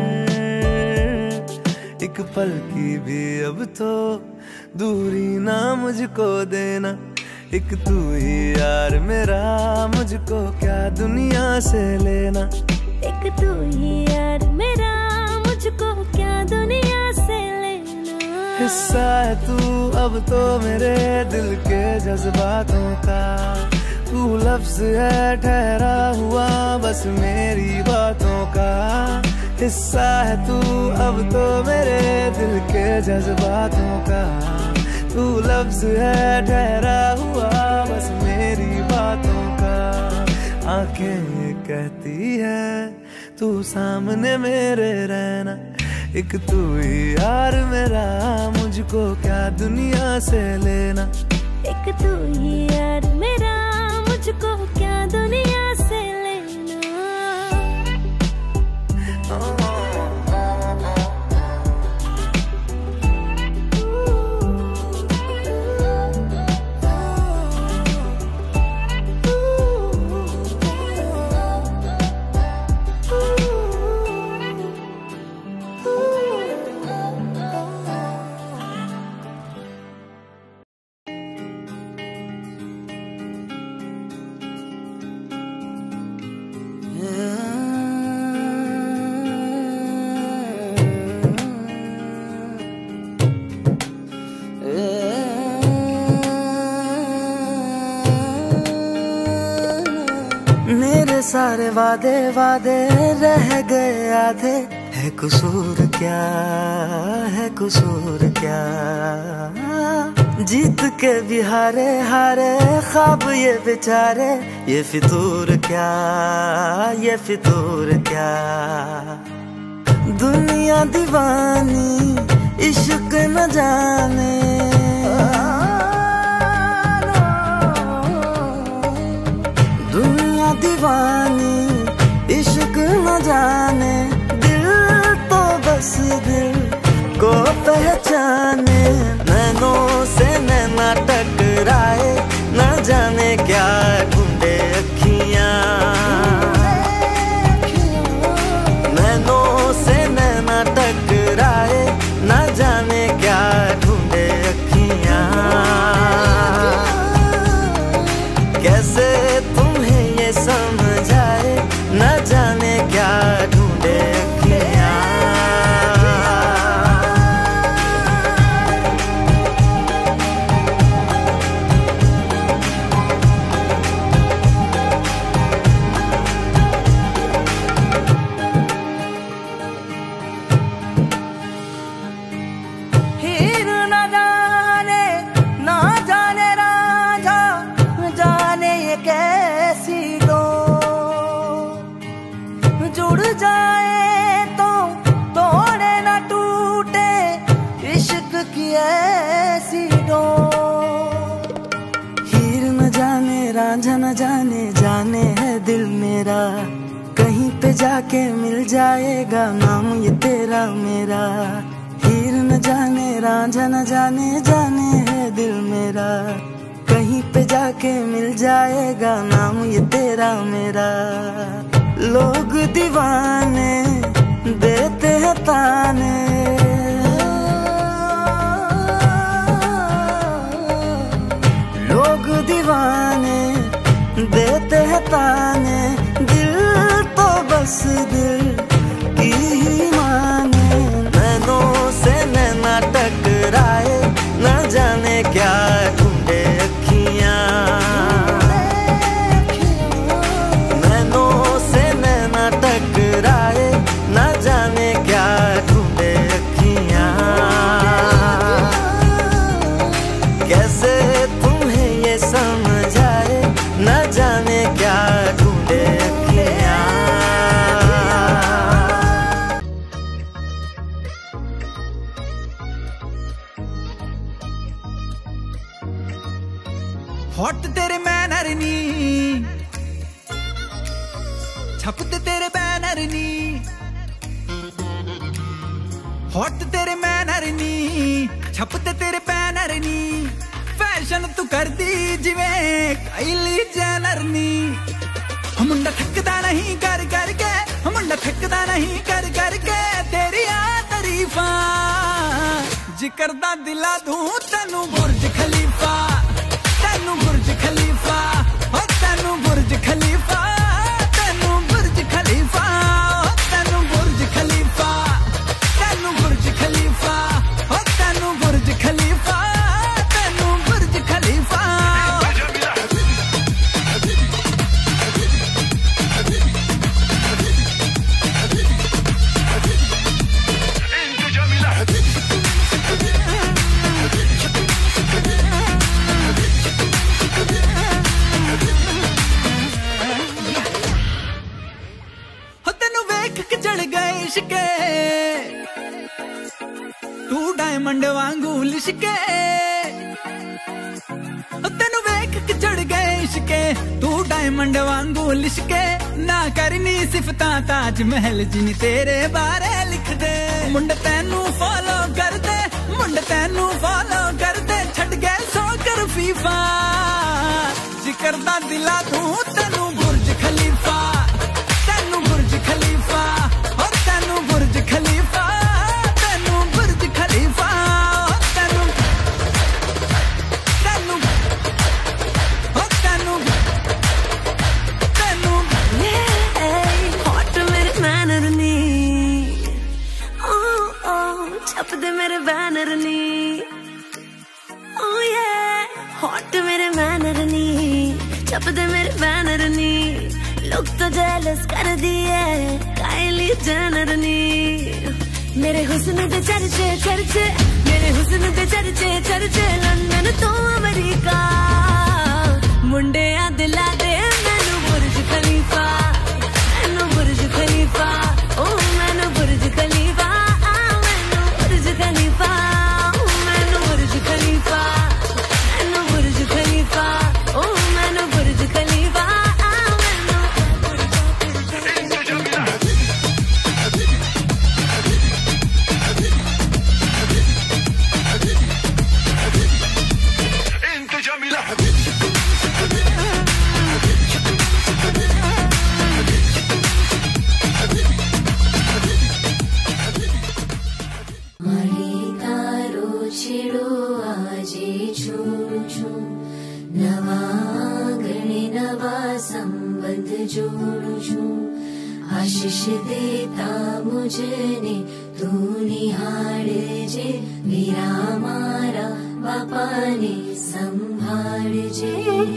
एक पल की भी अब तो दूरी ना मुझको देना, एक तू ही यार मेरा मुझको क्या दुनिया से लेना। एक तू ही यार मेरा मुझको क्या दुनिया से लेना। हिस्सा है तू अब तो मेरे दिल के जज्बातों का, तू लफ्ज है ठहरा हुआ बस मेरी बातों का। हिस्सा है तू अब तो मेरे दिल के जज्बातों का, तू लफ्ज है ठहरा हुआ बस मेरी बातों का। आंखें कहती है तू सामने मेरे रहना, एक तू ही यार मेरा मुझको क्या दुनिया से लेना। एक तू ही यार मेरा मुझको क्या दुनिया से लेना। मेरे सारे वादे वादे रह गए आधे, है कसूर क्या है कसूर क्या। जीत के भी हारे हारे ख्वाब ये बेचारे, ये फितूर क्या ये फितूर क्या। दुनिया दीवानी इश्क न जाने, दुनिया दीवानी इश्क न जाने, दिल तो बस दिल को पहचाने। नैनों से नैना टकराए न जाने क्या ढूंढे अखियां, नैनों से नैना टकराए न जाने क्या ढूंढे अखियां। कैसे तुम्हें ये समझाए न जाने क्या ढूंढे अखियां। हीर न जाने ना जाने राजा, जाने ये कैसी डोर। जुड़ जाए तो तोड़े न टूटे, इश्क की ऐसी डोर। हीर न जाने रांझा न जाने, जाने है दिल मेरा, कहीं पे जाके मिल जाएगा नाम ये तेरा मेरा। हीर न जाने रांझा न जाने, जाने है दिल मेरा, कहीं पे जाके मिल जाएगा नाम ये तेरा मेरा। लोग दीवाने देते हैं ताने, लोग दीवाने देते हैं ताने, दिल तो बस दिल की ही माने। नैनों से नैना टकराए न जाने क्या ढूंढे अखियां, नैनों से नैना टकराए न जाने क्या ढूंढे अखियां। कैसे तुम्हें ये समझाए न जाने क्या ढूंढे अखियां। हॉट तेरे मैनर नी, छपते तेरे बैनर नी। हॉट तेरे मैनर नी, छपते तेरे बैनर नी। फैशन तू कर दी जिवें काइली जेनर नी। मुंडा थकदा नहीं कर करके, मुंडा थकदा नहीं कर करके तेरिया तारीफा। जिक्र दा दिला दूं तेनू बुर्ज खलीफा, तेनू बुर्ज खलीफा, ओ तेनू बुर्ज खलीफा, तेनू बुर्ज खलीफा, ओ तेनू बुर्ज खलीफा, तेनू बुर्ज खलीफा, ओ तेनू बुर्ज खलीफा, तेनू बुर्ज खलीफा। लिशके तू डायमंड वांगू लिशके तेनू वेख के चढ़ गए इश्के तू डायमंड वांगू लिशके ना करनी सिफता ताज महल जिन तेरे बारे लिख दे मुंड तेनू फॉलो कर दे मुंड तेनू फॉलो कर दे छड़ गए सो कर फीफा जिक्र दा दिला तू तेनू बुर्ज खलीफा तेनू बुर्ज खलीफा और तेनू बुर्ज खलीफा तेनू बुर्ज खलीफा तेनू तेनू और तेनू तेनू हॉट मेरे मैनर नी ओ ओ छप दे मेरे बैनर नी ओ ये हॉट मेरे मैनर नी छप दे मेरे बैनर नी लोग तो जेलस कर दिए काइली जेनर नी मेरे हुस्न दे चर्चे चर्चे मेरे हुस्न दे चर्चे चर्चे लंदन तो अमेरिका मुंडे आ दिला दे मैनू बुर्ज खलीफा मैनू बुर्ज खलीफा ओ मैनू बुर्ज खलीफा मैनू बुर्ज खलीफा मैनू बुर्ज खलीफा मैनू बुर्ज खलीफा ओ मैनू बुर्ज खलीफा संबंध जोड़ू छू आशीष देता मुझे ने तू निहार जे मेरा मारा बापा ने संभाल जे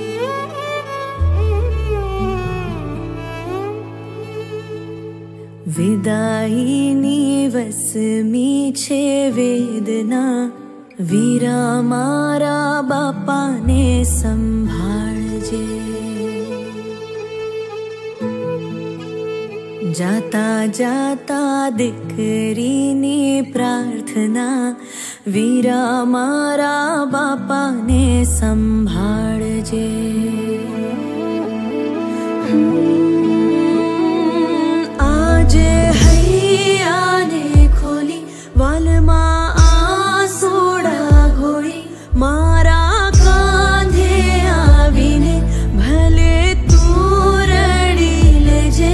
विदाई निवस मीछे वेदना वीरा मारा बापा ने संभाल जे जाता जाता दिकरी ने प्रार्थना वीरा मारा बापा ने संभाल जे आज हैया ने खोली वालमा आसोड़ा घोड़ी मारा कांधे आवीने भले तू रड़ी ले जे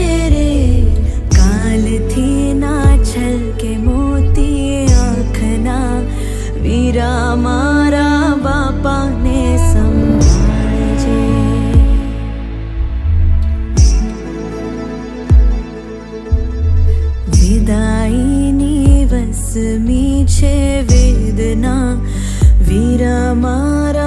थी ना छल के मोती आँखना वीरा मारा बापा ने संभाल जे विदाई निवस मीछे वेदना वीरा मारा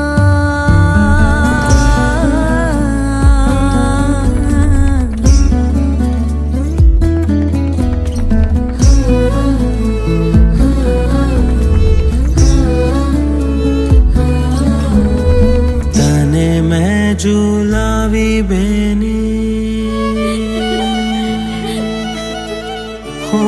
झूलावी बेनी हो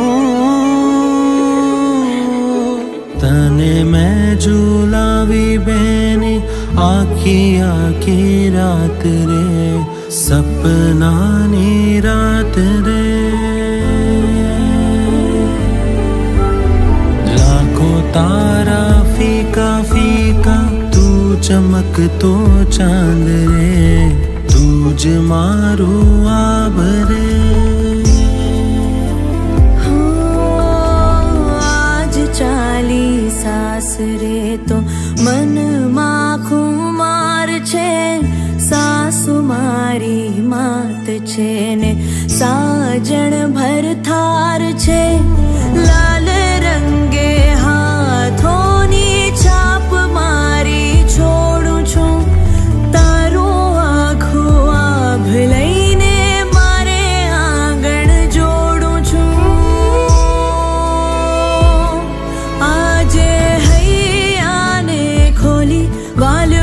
तने मैं झूलावी बेनी आखी आखी रात रे सपना नी रात रे लाखों तारा फीका फीका तू चमक तो चांद रे तुझ मारो आबरे आज चाली सास रे तो मन माखू मार छे सासु मारी मात छे ने साजन भर थार छे लाल रंगे हाथोनी छाप मारी छोड़ू छू तारो आखो आभ लईने मारे आंगण जोड़ू छू आजे हैया ने खोली वाल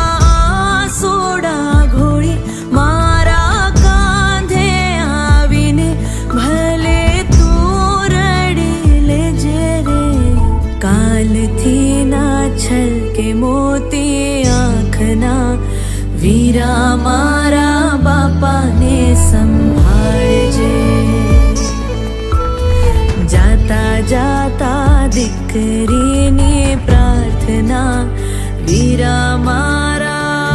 मोती आँखना वीरा मारा बापा ने संभाळजे जाता जाता दीकरीनी प्रार्थना वीरा मारा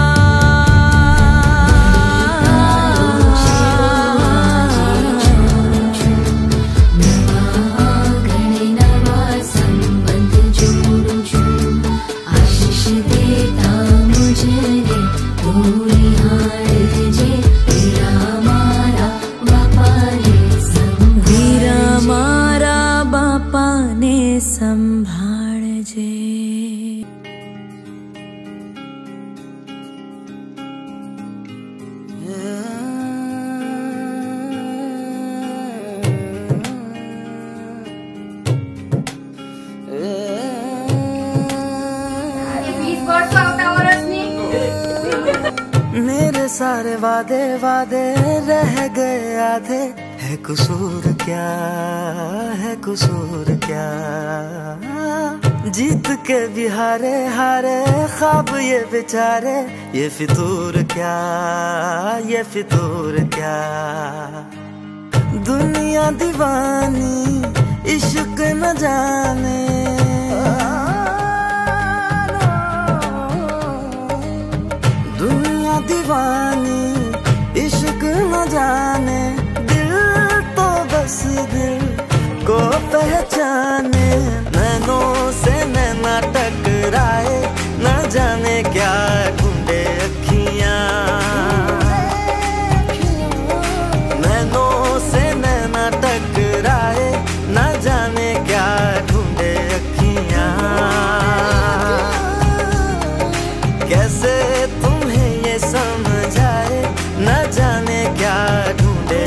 संभाळजे मेरे सारे वादे वादे रह गए आधे है कसूर क्या है कसूर क्या जीत के भी हारे हारे ख्वाब ये बेचारे ये फितूर क्या ये फितूर क्या दुनिया दीवानी इश्क न जाने दुनिया दीवानी इश्क न जाने बस दिल को पहचाने नैनों से नैना टकराए न जाने क्या ढूंढे अखियां नैनों से नैना टकराए न जाने क्या ढूंढे अखियां कैसे तुम्हें ये समझाए न जाने क्या ढूंढे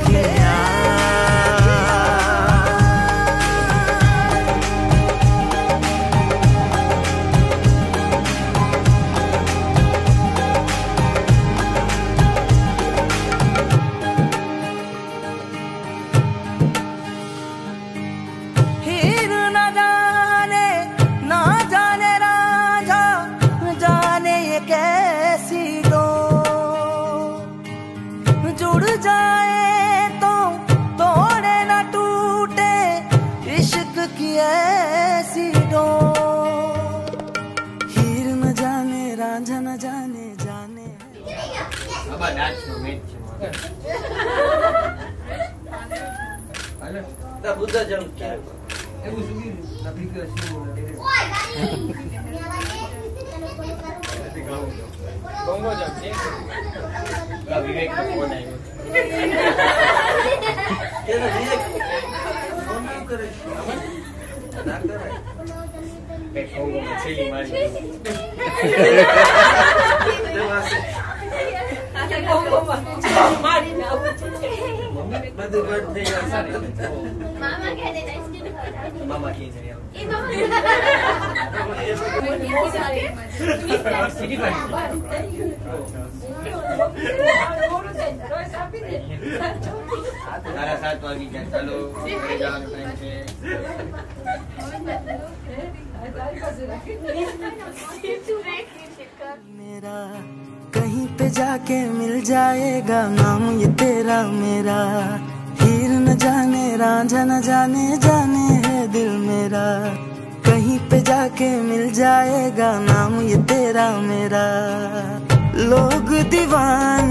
मेरा कहीं पे जाके मिल जाएगा नाम ये तेरा मेरा हीर न जाने रांझा न जाने जाने है दिल मेरा कहीं पे जाके मिल जाएगा नाम ये तेरा मेरा। लोग दीवाने